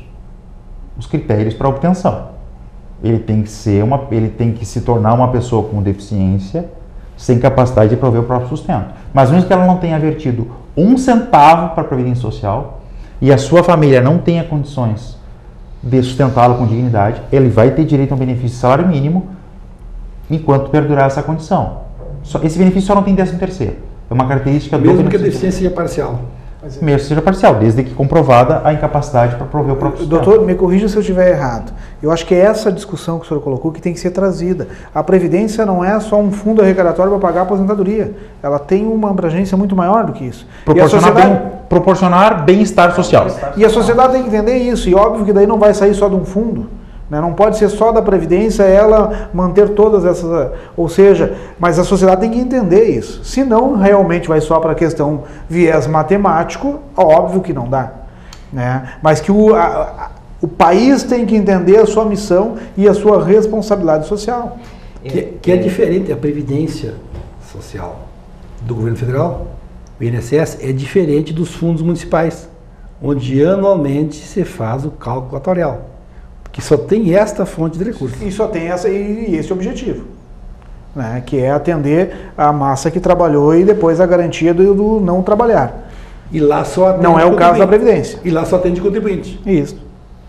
para obtenção. Ele tem que se tornar uma pessoa com deficiência, sem capacidade de prover o próprio sustento. Mas mesmo que ela não tenha vertido um centavo para a Previdência Social e a sua família não tenha condições de sustentá-lo com dignidade, ele vai ter direito a um benefício de salário mínimo enquanto perdurar essa condição. Esse benefício só não tem 13º. É uma característica do benefício. Mesmo que a deficiência seja parcial. Mesmo que seja parcial, desde que comprovada a incapacidade para prover o próprio sustento. Doutor, me corrija se eu estiver errado. Eu acho que é essa discussão que o senhor colocou que tem que ser trazida. A Previdência não é só um fundo arrecadatório para pagar a aposentadoria. Ela tem uma abrangência muito maior do que isso. Proporcionar bem-estar social. E a sociedade tem que entender isso. E óbvio que daí não vai sair só de um fundo. Não pode ser só da Previdência ela manter todas essas... Ou seja, mas a sociedade tem que entender isso. Se não, realmente vai só para a questão viés matemático, óbvio que não dá. Né? Mas que o país tem que entender a sua missão e a sua responsabilidade social. Que é diferente. A Previdência Social do governo federal, o INSS, é diferente dos fundos municipais, onde anualmente se faz o cálculo atuarial. Que só tem esta fonte de recursos. E só tem esse objetivo, né, que é atender a massa que trabalhou e depois a garantia do não trabalhar. E lá só atende não é o caso da Previdência. E lá só atende contribuinte. Isso.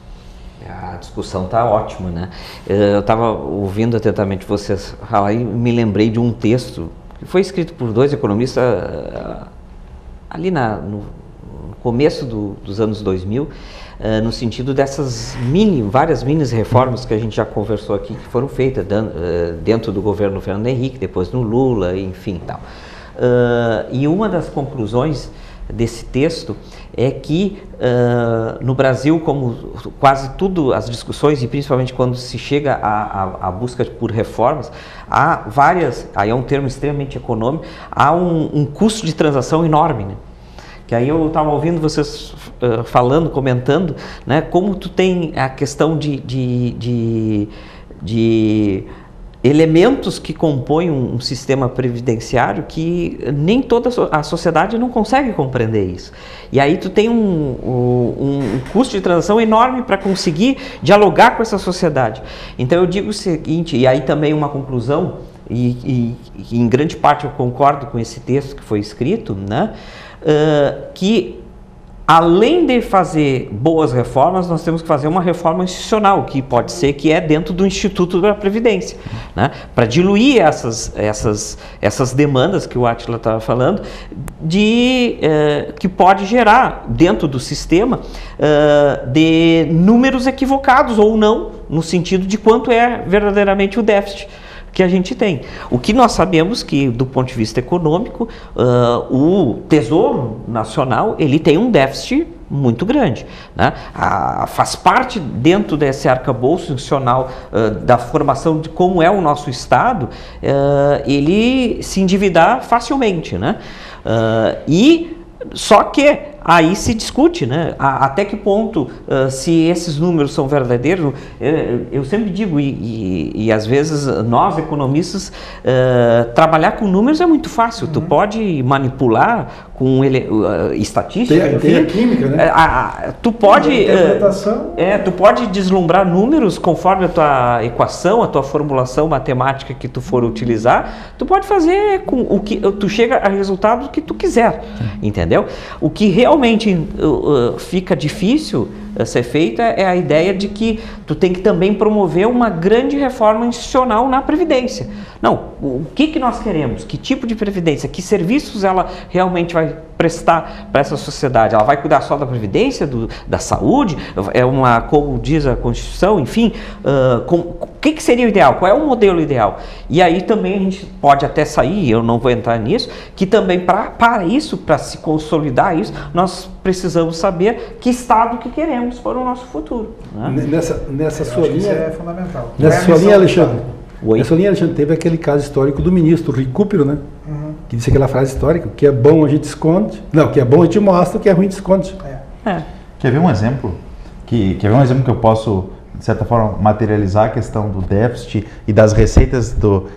A discussão está ótima, né? Eu estava ouvindo atentamente vocês falar e me lembrei de um texto foi escrito por 2 economistas ali no começo dos anos 2000, no sentido dessas várias mini reformas que a gente já conversou aqui, que foram feitas dentro do governo Fernando Henrique, depois no Lula, enfim, tal. E uma das conclusões desse texto é que no Brasil, como quase tudo, as discussões, e principalmente quando se chega à busca por reformas, há várias, aí é um termo extremamente econômico, há um custo de transação enorme, né? Que aí eu estava ouvindo vocês falando, comentando, né, como tu tem a questão de elementos que compõem um sistema previdenciário que nem toda a sociedade não consegue compreender isso. E aí tu tem um custo de transação enorme para conseguir dialogar com essa sociedade. Então eu digo o seguinte, e aí também uma conclusão, e em grande parte eu concordo com esse texto que foi escrito, né, que além de fazer boas reformas, nós temos que fazer uma reforma institucional, que pode ser que é dentro do Instituto da Previdência, né? Para diluir essas demandas que o Átila estava falando, que pode gerar dentro do sistema de números equivocados ou não, no sentido de quanto é verdadeiramente o déficit que a gente tem. O que nós sabemos que, do ponto de vista econômico, o Tesouro Nacional, ele tem um déficit muito grande, né? Faz parte dentro desse arcabouço institucional da formação de como é o nosso Estado, ele se endividar facilmente, né? Só que aí se discute, né, até que ponto, se esses números são verdadeiros. Eu sempre digo, e às vezes nós economistas, trabalhar com números é muito fácil. Tu pode manipular com estatística. Tem a química, né? Tu pode deslumbrar números conforme a tua equação, a tua formulação matemática que tu for utilizar. Tu pode fazer com o que tu chega a resultado que tu quiser, entendeu? O que realmente fica difícil ser feito é a ideia de que tu tem que também promover uma grande reforma institucional na Previdência. Não, o que nós queremos? Que tipo de Previdência? Que serviços ela realmente vai prestar para essa sociedade? Ela vai cuidar só da Previdência, da saúde? Como diz a Constituição, enfim, o que seria o ideal? Qual é o modelo ideal? E aí também a gente pode até sair, eu não vou entrar nisso, que também para isso, para se consolidar isso, nós precisamos saber que Estado que queremos para o nosso futuro, né? Nessa sua linha é fundamental. Nessa sua linha, Alexandre. Nessa linha, Alexandre, teve aquele caso histórico do ministro Recupero, né? Que disse aquela frase histórica: o que é bom a gente esconde. Não, o que é bom a gente mostra, o que é ruim a gente esconde. Quer ver um exemplo? Quer ver um exemplo que eu posso, de certa forma, materializar a questão do déficit e das receitas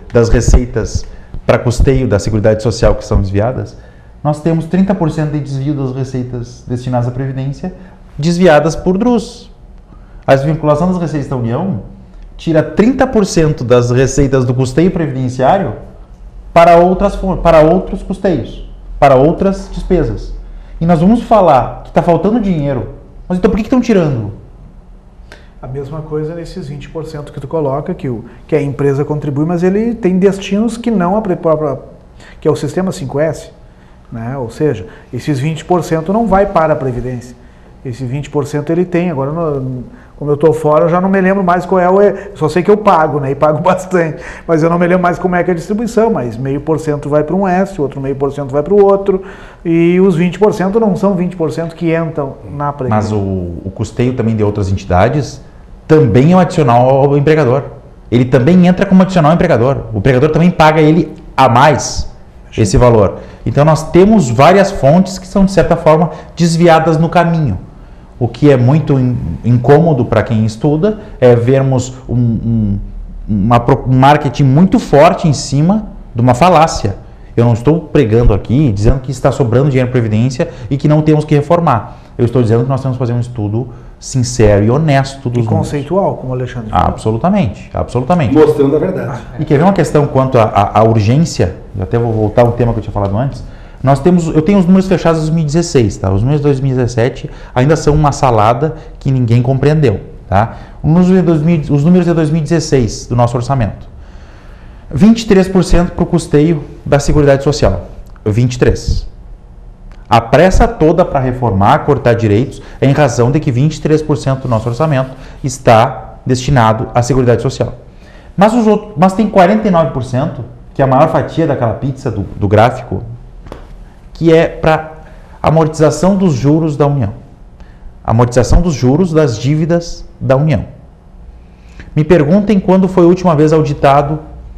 para custeio da Seguridade Social que são desviadas? Nós temos 30% de desvio das receitas destinadas à Previdência desviadas por DRUs. A desvinculação das receitas da União tira 30% das receitas do custeio previdenciário para outros custeios, para outras despesas. E nós vamos falar que está faltando dinheiro, mas então por que estão tirando? A mesma coisa nesses 20% que tu coloca, que a empresa contribui, mas ele tem destinos que não a própria, que é o sistema 5S, né? Ou seja, esses 20% não vai para a Previdência. Esse 20% ele tem, agora como eu estou fora, eu já não me lembro mais qual só sei que eu pago, né, e pago bastante, mas eu não me lembro mais como é que é a distribuição, mas 0,5% vai para um S, outro 0,5% vai para o outro, e os 20% não são 20% que entram na Previdência. Mas o custeio também de outras entidades também é um adicional ao empregador. Ele também entra como adicional ao empregador. O empregador também paga ele a mais esse valor. Então nós temos várias fontes que são, de certa forma, desviadas no caminho. O que é muito incômodo para quem estuda é vermos um marketing muito forte em cima de uma falácia. Eu não estou pregando aqui dizendo que está sobrando dinheiro para a Previdência e que não temos que reformar. Eu estou dizendo que nós temos que fazer um estudo sincero e honesto dos conceitual, como o Alexandre falou. Absolutamente, absolutamente. Mostrando a verdade. E quer ver uma questão quanto à urgência? Eu até vou voltar ao tema que eu tinha falado antes. Eu tenho os números fechados de 2016, tá? Os números de 2017 ainda são uma salada que ninguém compreendeu, tá? Os números de 2016 do nosso orçamento. 23% para o custeio da Seguridade Social. 23%. A pressa toda para reformar, cortar direitos, é em razão de que 23% do nosso orçamento está destinado à Seguridade Social. Mas tem 49%, que é a maior fatia daquela pizza do gráfico, que é para amortização dos juros da União. Amortização dos juros das dívidas da União. Me perguntem quando foi a última vez auditado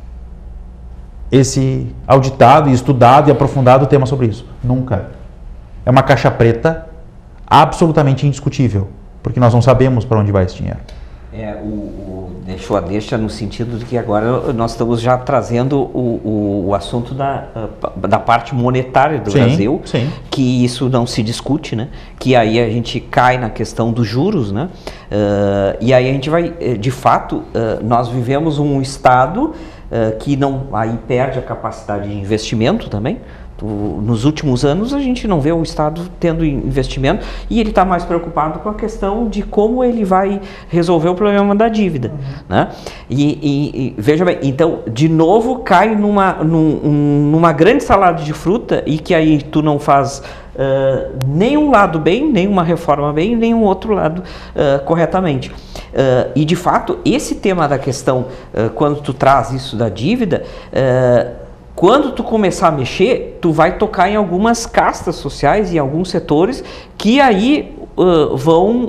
e estudado e aprofundado o tema sobre isso. Nunca. É uma caixa preta absolutamente indiscutível, porque nós não sabemos para onde vai esse dinheiro. Deixou a deixa no sentido de que agora nós estamos já trazendo o assunto da parte monetária do Brasil, sim. Que isso não se discute, né? Que aí a gente cai na questão dos juros, né? E aí a gente vai, de fato, nós vivemos um Estado que não, aí perde a capacidade de investimento também. Nos últimos anos a gente não vê o Estado tendo investimento e ele está mais preocupado com a questão de como ele vai resolver o problema da dívida, né? E veja bem, então de novo cai numa grande salada de fruta e que aí tu não faz nenhum lado bem, nenhuma reforma bem, nenhum outro lado corretamente. E de fato esse tema da questão, quando tu traz isso da dívida, quando tu começar a mexer, tu vai tocar em algumas castas sociais e alguns setores que aí vão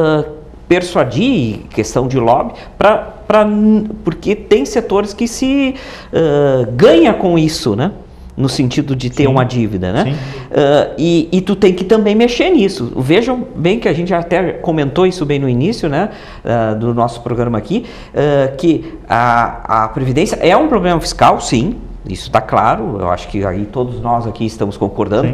persuadir, questão de lobby, porque tem setores que se ganha com isso, né? No sentido de ter uma dívida, né? E tu tem que também mexer nisso. Vejam bem que a gente até comentou isso bem no início, né? Do nosso programa aqui, que a Previdência é um problema fiscal, sim. Isso está claro, eu acho que aí todos nós aqui estamos concordando.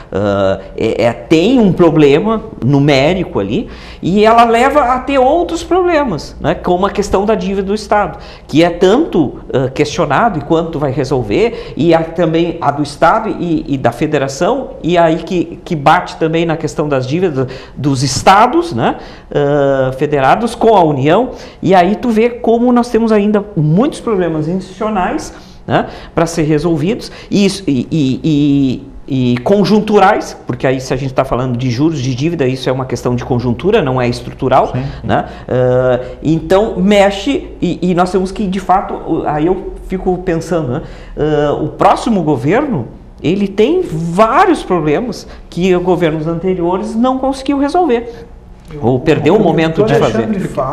Tem um problema numérico ali e ela leva a ter outros problemas, né, como a questão da dívida do Estado, que é tanto questionado e quanto vai resolver, e também a do Estado e da Federação, e aí que bate também na questão das dívidas dos Estados, né, federados com a União, e aí tu vê como nós temos ainda muitos problemas institucionais, né, para ser resolvidos e conjunturais, porque aí se a gente está falando de juros, de dívida, isso é uma questão de conjuntura, não é estrutural, né? Então mexe e nós temos que, de fato, aí eu fico pensando, né, o próximo governo, ele tem vários problemas que governos anteriores não conseguiu resolver, ou perdeu o momento de fazer.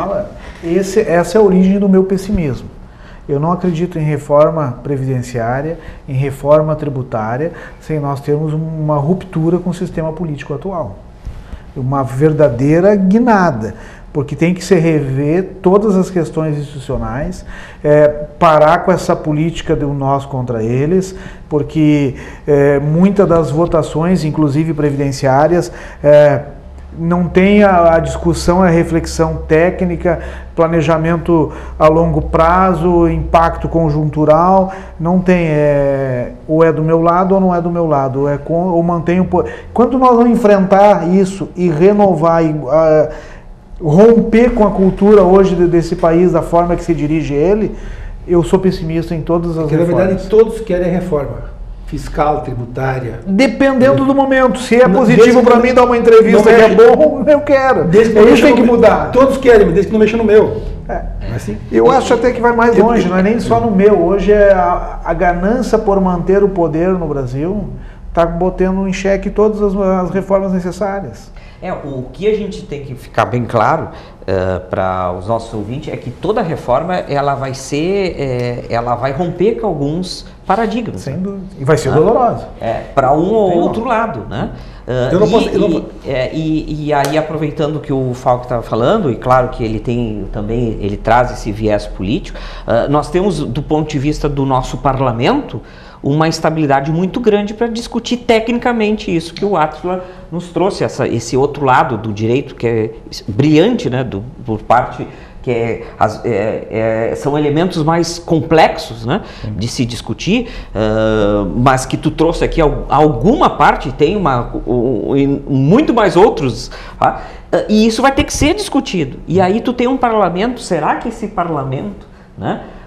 Essa é a origem do meu pessimismo. Eu não acredito em reforma previdenciária, em reforma tributária, sem nós termos uma ruptura com o sistema político atual. Uma verdadeira guinada, porque tem que se rever todas as questões institucionais, parar com essa política do nós contra eles, porque muitas das votações, inclusive previdenciárias, não tem a discussão, a reflexão técnica, planejamento a longo prazo, impacto conjuntural, não tem, ou é do meu lado ou não é do meu lado, ou mantém quando nós vamos enfrentar isso e renovar e romper com a cultura hoje desse país, da forma que se dirige ele, eu sou pessimista em todas as reformas. Na verdade, todos querem reforma. Fiscal, tributária. Dependendo do momento. Se é positivo para mim dar uma entrevista que é bom, eu quero. Isso tem que mudar. Todos querem, desde que não mexa no meu. Assim, eu acho até que vai mais longe, não é nem só no meu. Hoje a ganância por manter o poder no Brasil está botando em xeque todas as reformas necessárias. O que a gente tem que ficar bem claro para os nossos ouvintes é que toda reforma ela vai romper com alguns paradigmas. Sem dúvida. E vai ser dolorosa. Para um ou outro lado, né? E aí, aproveitando que o Falk estava falando, e claro que ele traz esse viés político, nós temos, do ponto de vista do nosso parlamento, uma estabilidade muito grande para discutir tecnicamente isso que o Átila nos trouxe, esse outro lado do direito que é brilhante, né, por parte que são elementos mais complexos, né, de se discutir, mas que tu trouxe aqui alguma parte, tem muito mais outros, tá? E isso vai ter que ser discutido. E aí tu tem um parlamento, será que esse parlamento, né,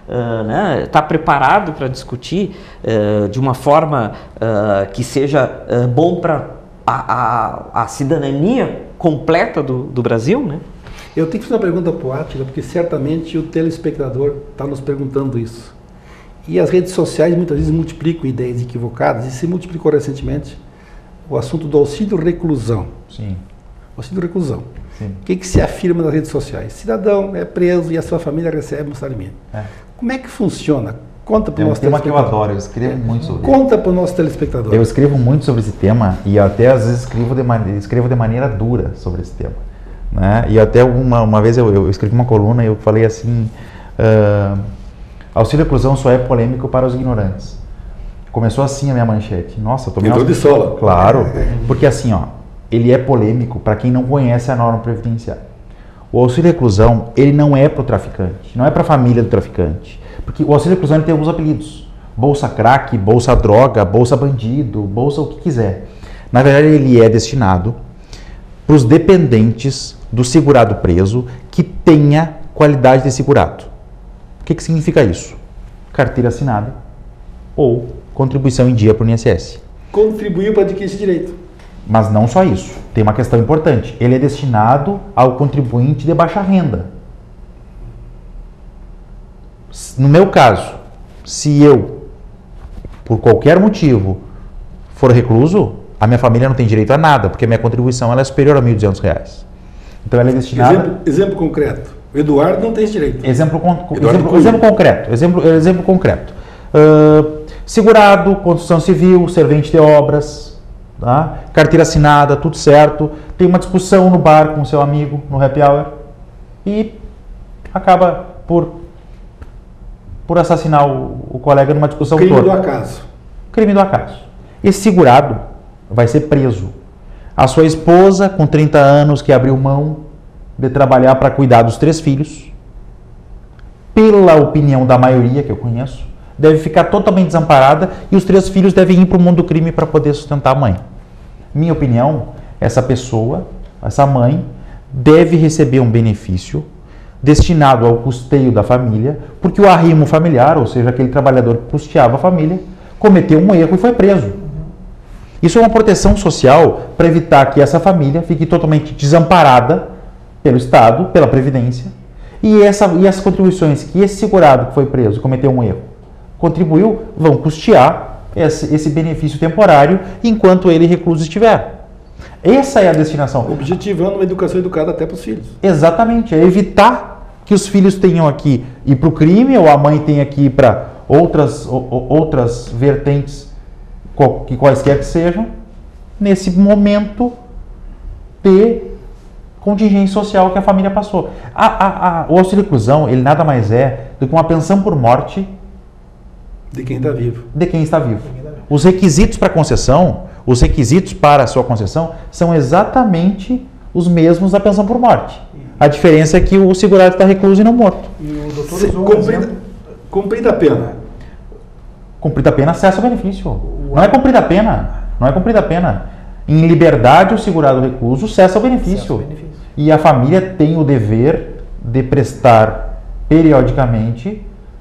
né, está preparado para discutir de uma forma que seja bom para a cidadania completa do Brasil, né? Eu tenho que fazer uma pergunta para o Átila, porque certamente o telespectador está nos perguntando isso. E as redes sociais muitas vezes multiplicam ideias equivocadas, e se multiplicou recentemente o assunto do auxílio-reclusão. Sim. Auxílio-reclusão. Sim. O que se afirma nas redes sociais? Cidadão é preso e a sua família recebe um salário mínimo. Como é que funciona? Conta para o nosso telespectador. É um tema que eu telespectador. adoro, eu escrevo muito sobre Conta para o nosso telespectador. Eu escrevo muito sobre esse tema e até às vezes escrevo de maneira dura sobre esse tema. Né? E até uma vez eu escrevi uma coluna e eu falei assim, auxílio-reclusão só é polêmico para os ignorantes. Começou assim a minha manchete. Nossa, eu tomei Entrou de sola. Claro, porque assim, ó, ele é polêmico para quem não conhece a norma previdenciária. O auxílio-reclusão, ele não é para o traficante, não é para a família do traficante. Porque o auxílio-reclusão tem alguns apelidos. Bolsa crack, bolsa droga, bolsa bandido, bolsa o que quiser. Na verdade, ele é destinado para os dependentes do segurado preso que tenha qualidade de segurado. O que significa isso? Carteira assinada ou contribuição em dia para o INSS. Contribuiu para adquirir esse direito. Mas não só isso. Tem uma questão importante. Ele é destinado ao contribuinte de baixa renda. No meu caso, se eu, por qualquer motivo, for recluso, a minha família não tem direito a nada, porque a minha contribuição ela é superior a R$ 1.200. Então ela é destinada... Exemplo concreto. O Eduardo não tem esse direito. Exemplo concreto. Segurado, construção civil, servente de obras, tá? Carteira assinada, tudo certo. Tem uma discussão no bar com o seu amigo, no happy hour, e acaba por assassinar o colega numa discussão Crime toda. do acaso. Crime do acaso. Esse segurado vai ser preso. A sua esposa, com 30 anos, que abriu mão de trabalhar para cuidar dos 3 filhos, pela opinião da maioria que eu conheço, deve ficar totalmente desamparada e os 3 filhos devem ir para o mundo do crime para poder sustentar a mãe. Minha opinião, essa pessoa, essa mãe, deve receber um benefício destinado ao custeio da família, porque o arrimo familiar, ou seja, aquele trabalhador que custeava a família, cometeu um erro e foi preso. Isso é uma proteção social para evitar que essa família fique totalmente desamparada pelo Estado, pela Previdência, e as contribuições que esse segurado que foi preso cometeu um erro, contribuiu, vão custear esse benefício temporário enquanto ele recluso estiver. Essa é a destinação. Objetivando uma educação educada até para os filhos. Exatamente, é evitar que os filhos tenham aqui ir para o crime ou a mãe tenha que ir para outras vertentes, que quaisquer que sejam, nesse momento de contingência social que a família passou. O auxílio-reclusão, ele nada mais é do que uma pensão por morte de quem está vivo. De quem está vivo. Os requisitos para concessão, os requisitos para a sua concessão são exatamente os mesmos da pensão por morte. A diferença é que o segurado está recluso e não morto. E o doutor cumprida a pena. Cumprida a pena, acesso ao benefício. Não é cumprida a pena. Não é cumprida a pena. Em liberdade, o segurado recluso cessa o benefício. E a família tem o dever de prestar periodicamente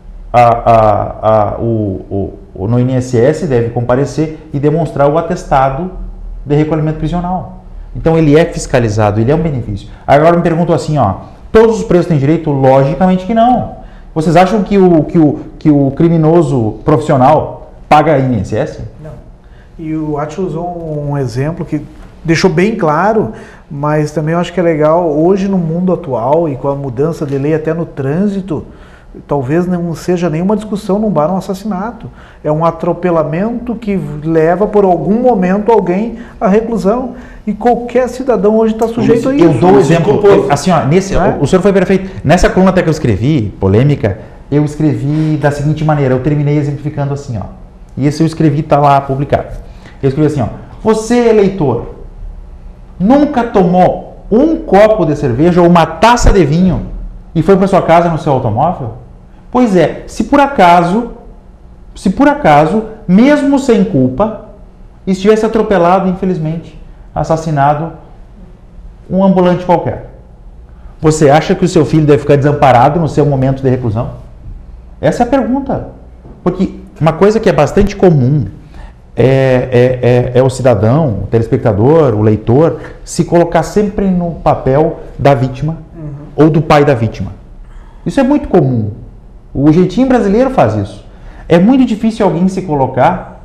no INSS, deve comparecer e demonstrar o atestado de recolhimento prisional. Então ele é fiscalizado, ele é um benefício. Agora me perguntam assim, ó, todos os presos têm direito? Logicamente que não. Vocês acham que o criminoso profissional paga INSS? Não. E o Átila usou um exemplo que deixou bem claro, mas também eu acho que é legal, hoje no mundo atual e com a mudança de lei até no trânsito, talvez não seja nenhuma discussão num bar um assassinato. É um atropelamento que leva por algum momento alguém à reclusão. E qualquer cidadão hoje está sujeito a isso. Eu dou um exemplo. Assim, ó, o senhor foi perfeito. Nessa coluna até que eu escrevi, polêmica, eu escrevi da seguinte maneira, eu terminei exemplificando assim, ó. E esse eu escrevi, está lá publicado. Eu escrevi assim, ó. Você, eleitor, nunca tomou um copo de cerveja ou uma taça de vinho e foi para sua casa no seu automóvel? Pois é, se por acaso, mesmo sem culpa, estivesse atropelado, infelizmente, assassinado um ambulante qualquer, você acha que o seu filho deve ficar desamparado no seu momento de reclusão? Essa é a pergunta. Porque uma coisa que é bastante comum é o cidadão, o telespectador, o leitor, se colocar sempre no papel da vítima ou do pai da vítima. Isso é muito comum. O jeitinho brasileiro faz isso. É muito difícil alguém se colocar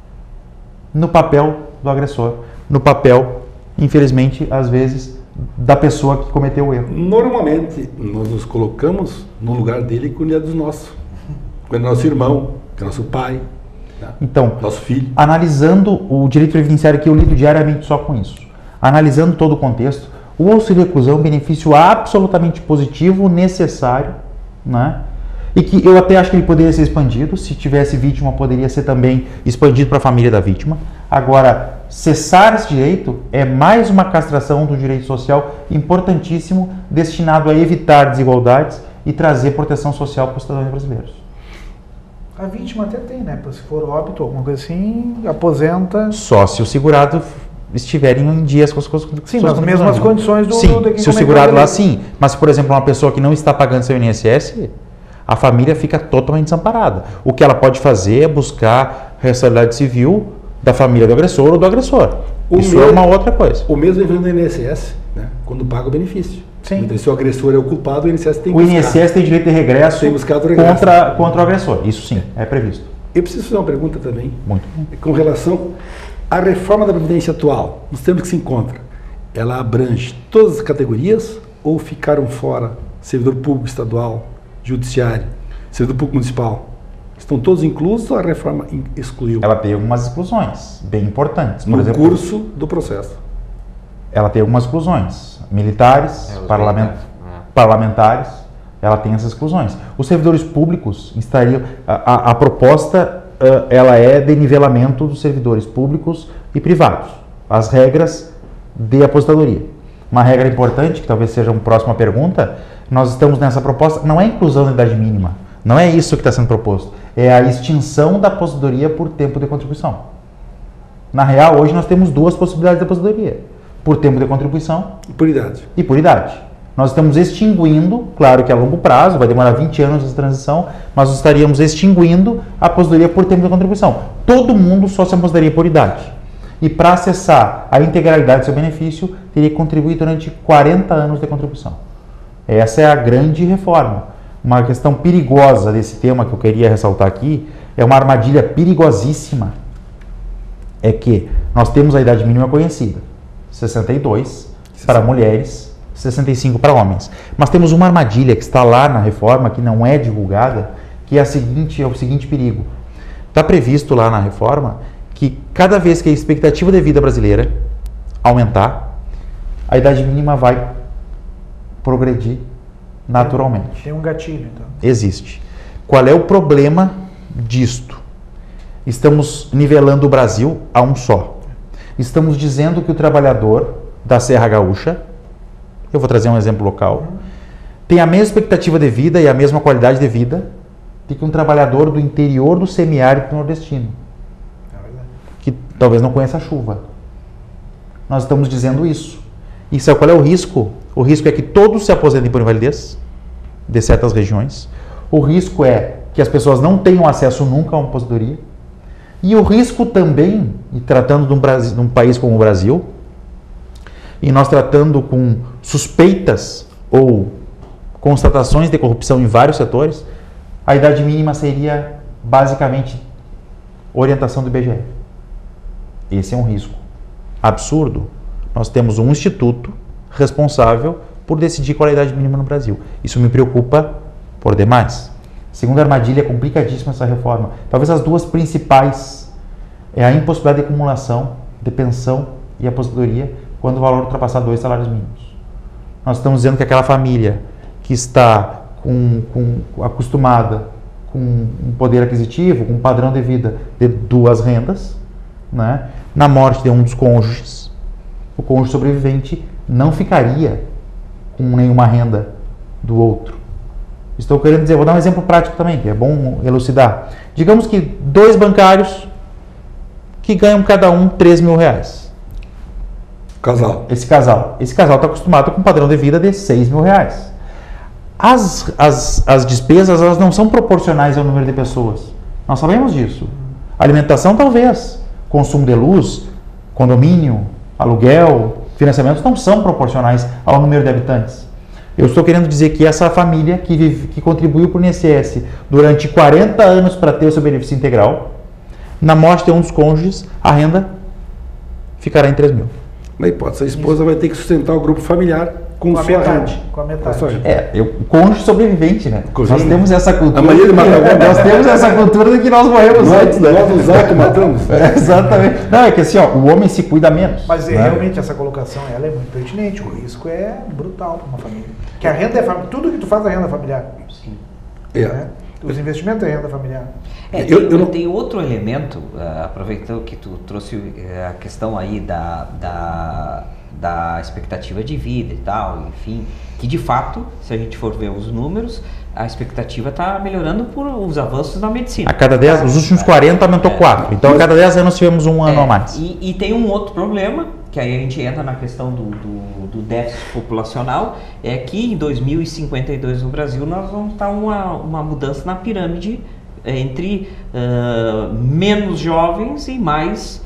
no papel do agressor, no papel, infelizmente, às vezes, da pessoa que cometeu o erro. Normalmente, nós nos colocamos no lugar dele quando é dos nossos. Quando é nosso irmão, que é nosso pai, tá? Então, nosso filho. Analisando o direito previdenciário, que eu lido diariamente só com isso, analisando todo o contexto, o auxílio reclusão é um benefício absolutamente positivo, necessário, né? E que eu até acho que ele poderia ser expandido, se tivesse vítima, poderia ser também expandido para a família da vítima. Agora, cessar esse direito é mais uma castração do direito social importantíssimo, destinado a evitar desigualdades e trazer proteção social para os cidadãos brasileiros. A vítima até tem, né? Se for óbito, alguma coisa assim, aposenta. Só se o segurado estiverem em dias com as coisas. Sim, nas mesmas condições do Sim, daqui, se o segurado lá, sim. Mas, por exemplo, uma pessoa que não está pagando seu INSS, a família fica totalmente desamparada. O que ela pode fazer é buscar responsabilidade civil da família do agressor ou do agressor. Isso é uma outra coisa. O mesmo envolvendo o INSS, né? Quando paga o benefício. Sim. Então, se o agressor é o culpado, o INSS tem que O INSS tem direito de regresso, contra o agressor. Isso sim, é previsto. Eu preciso fazer uma pergunta também. Muito bom. Com relação à reforma da Previdência atual, nos tempos que se encontra, ela abrange todas as categorias ou ficaram fora servidor público estadual, judiciário, servidor público municipal? Estão todos inclusos ou a reforma excluiu? Ela tem algumas exclusões bem importantes. Por no exemplo, curso do processo. Ela tem algumas exclusões. Militares, parlamentares, ela tem essas exclusões. Os servidores públicos estariam... A proposta, ela é de nivelamento dos servidores públicos e privados. As regras de aposentadoria. Uma regra importante, que talvez seja uma próxima pergunta, nós estamos nessa proposta, não é inclusão da idade mínima, não é isso que está sendo proposto, é a extinção da aposentadoria por tempo de contribuição. Na real, hoje nós temos duas possibilidades de aposentadoria, por tempo de contribuição e por idade. Nós estamos extinguindo, claro que a longo prazo, vai demorar 20 anos essa transição, mas nós estaríamos extinguindo a aposentadoria por tempo de contribuição. Todo mundo só se aposentaria por idade. E para acessar a integralidade do seu benefício, teria que contribuir durante 40 anos de contribuição. Essa é a grande reforma. Uma questão perigosa desse tema que eu queria ressaltar aqui, é uma armadilha perigosíssima, é que nós temos a idade mínima conhecida, 62 para mulheres, 65 para homens. Mas temos uma armadilha que está lá na reforma, que não é divulgada, que é o seguinte perigo. Está previsto lá na reforma que cada vez que a expectativa de vida brasileira aumentar, a idade mínima vai progredir naturalmente. Tem um gatilho, então. Existe. Qual é o problema disto? Estamos nivelando o Brasil a um só. Estamos dizendo que o trabalhador da Serra Gaúcha, eu vou trazer um exemplo local, tem a mesma expectativa de vida e a mesma qualidade de vida do que um trabalhador do interior do semiárido nordestino, que talvez não conheça a chuva. Nós estamos dizendo isso. E sabe qual é o risco? O risco é que todos se aposentem por invalidez de certas regiões. O risco é que as pessoas não tenham acesso nunca a uma aposentadoria. E o risco também, e tratando de um país como o Brasil, e nós tratando com suspeitas ou constatações de corrupção em vários setores, a idade mínima seria basicamente orientação do IBGE. Esse é um risco absurdo. Nós temos um instituto responsável por decidir qual é a idade mínima no Brasil. Isso me preocupa por demais. Segunda armadilha complicadíssima essa reforma. Talvez as duas principais é a impossibilidade de acumulação de pensão e aposentadoria quando o valor ultrapassar 2 salários mínimos. Nós estamos dizendo que aquela família que está acostumada com um poder aquisitivo, com um padrão de vida de 2 rendas, né? Na morte de um dos cônjuges, o cônjuge sobrevivente não ficaria com nenhuma renda do outro. Estou querendo dizer, vou dar um exemplo prático também, que é bom elucidar. Digamos que 2 bancários que ganham cada um 3 mil reais. Casal. Esse casal está acostumado com um padrão de vida de 6 mil reais. as despesas, elas não são proporcionais ao número de pessoas. Nós sabemos disso. Alimentação, talvez. Consumo de luz, condomínio, aluguel, financiamentos não são proporcionais ao número de habitantes. Eu estou querendo dizer que essa família que contribuiu para o INSS durante 40 anos para ter o seu benefício integral, na morte de um dos cônjuges, a renda ficará em 3 mil. Na hipótese, a esposa vai ter que sustentar o grupo familiar com a sua metade. renda. Com a metade. O cônjuge sobrevivente, né? Cônjuge. Nós temos essa cultura. A maioria de matar Nós temos essa cultura de que nós morremos antes, né? Nós nos auto-matamos. Exatamente. Não, é que assim, ó, o homem se cuida menos. Mas né? realmente essa colocação ela é muito pertinente. O risco é brutal para uma família. Que a renda é familiar. Tudo que tu faz é renda familiar. Sim. Né? Os investimentos é renda familiar. Tem outro elemento, aproveitando que tu trouxe a questão aí da expectativa de vida e tal, enfim, que de fato, se a gente for ver os números, a expectativa está melhorando por os avanços da medicina. A cada 10, os últimos 40 aumentou 4. Então, a cada 10 anos tivemos um ano a mais. E tem um outro problema, que aí a gente entra na questão do déficit populacional, é que em 2052 no Brasil nós vamos estar uma mudança na pirâmide entre menos jovens e mais,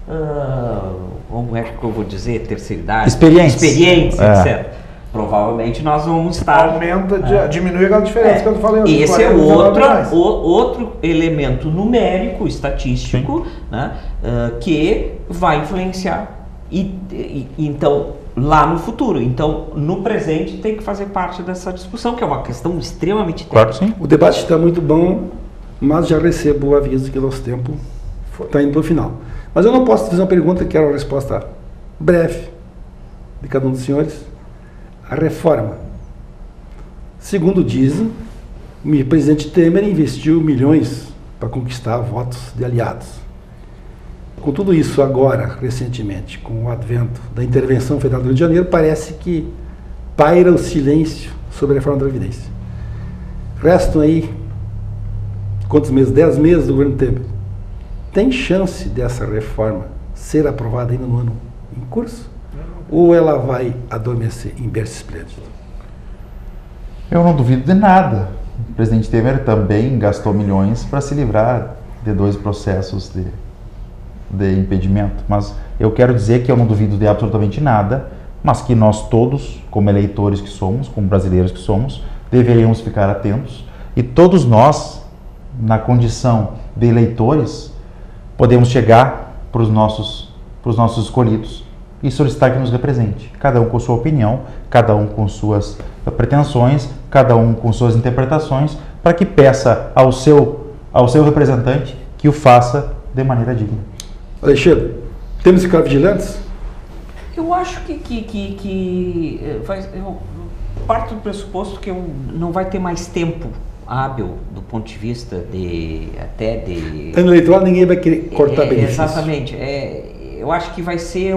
como é que eu vou dizer, terceira idade? Experientes, etc. Provavelmente nós vamos estar... Diminui aquela diferença que eu falei. Esse é outro elemento numérico, estatístico, né, que vai influenciar. Então, lá no futuro. Então, no presente tem que fazer parte dessa discussão, que é uma questão extremamente técnica. Claro que sim. O debate está muito bom, mas já recebo o aviso que o nosso tempo está indo para o final. Mas eu não posso fazer uma pergunta que quero a resposta breve de cada um dos senhores. A reforma. Segundo dizem, o presidente Temer investiu milhões para conquistar votos de aliados. Com tudo isso agora, recentemente, com o advento da intervenção federal do Rio de Janeiro, parece que paira o silêncio sobre a reforma da Previdência. Restam aí, quantos meses? 10 meses do governo Temer. Tem chance dessa reforma ser aprovada ainda no ano em curso? Ou ela vai adormecer em berço esplêndido? Eu não duvido de nada. O presidente Temer também gastou milhões para se livrar de 2 processos de impedimento. Mas eu quero dizer que eu não duvido de absolutamente nada, mas que nós todos, como eleitores que somos, como brasileiros que somos, deveríamos ficar atentos. E todos nós, na condição de eleitores, podemos chegar para os nossos escolhidos e solicitar que nos represente, cada um com sua opinião, cada um com suas pretensões, cada um com suas interpretações, para que peça ao seu representante que o faça de maneira digna. Alexandre, temos que ficar vigilantes? Eu acho que eu parto do pressuposto que não vai ter mais tempo hábil do ponto de vista ano eleitoral ninguém vai querer cortar benefícios. Exatamente. Eu acho que vai ser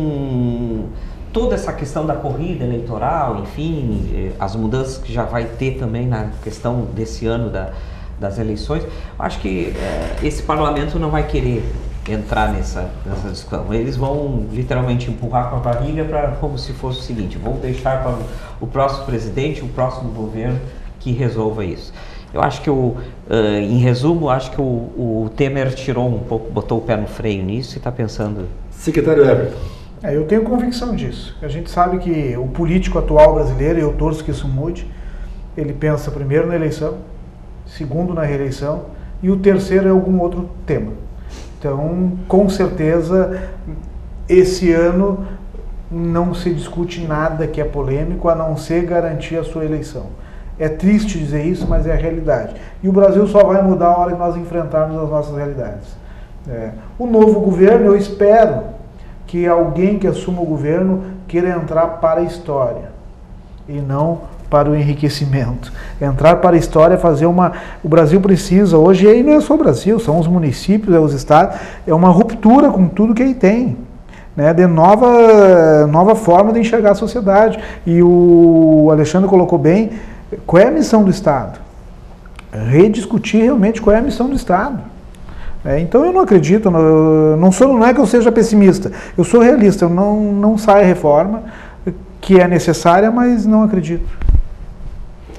toda essa questão da corrida eleitoral, enfim, as mudanças que já vai ter também na questão desse ano das eleições. Eu acho que esse parlamento não vai querer entrar nessa discussão. Eles vão literalmente empurrar com a barriga como se fosse o seguinte: vão deixar para o próximo presidente, o próximo governo que resolva isso. Eu acho que em resumo, acho que o Temer tirou um pouco, botou o pé no freio nisso e está pensando... Secretário Everton. Eu tenho convicção disso. A gente sabe que o político atual brasileiro, e eu torço que isso mude, ele pensa primeiro na eleição, segundo na reeleição, e o terceiro é algum outro tema. Então, com certeza, esse ano não se discute nada que é polêmico, a não ser garantir a sua eleição. É triste dizer isso, mas é a realidade. E o Brasil só vai mudar a hora que nós enfrentarmos as nossas realidades. O novo governo, eu espero que alguém que assuma o governo queira entrar para a história e não para o enriquecimento. Entrar para a história, fazer uma... O Brasil precisa, hoje, aí não é só o Brasil, são os municípios, é os estados, é uma ruptura com tudo que aí tem. Né, de nova forma de enxergar a sociedade. E o Alexandre colocou bem, qual é a missão do Estado? Rediscutir realmente qual é a missão do Estado. Então eu não acredito, não é que eu seja pessimista, eu sou realista, eu não saio a reforma, que é necessária, mas não acredito.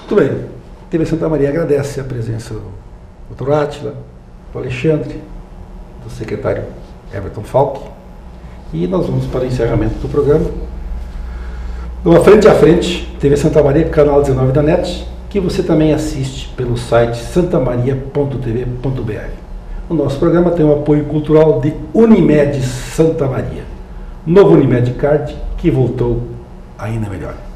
Muito bem. TV Santa Maria agradece a presença do Dr. Átila, do Alexandre, do secretário Everton Falck. E nós vamos para o encerramento do programa. Uma frente a frente, TV Santa Maria, canal 19 da NET, que você também assiste pelo site santamaria.tv.br. O nosso programa tem o apoio cultural de Unimed Santa Maria. Novo Unimed Card, que voltou ainda melhor.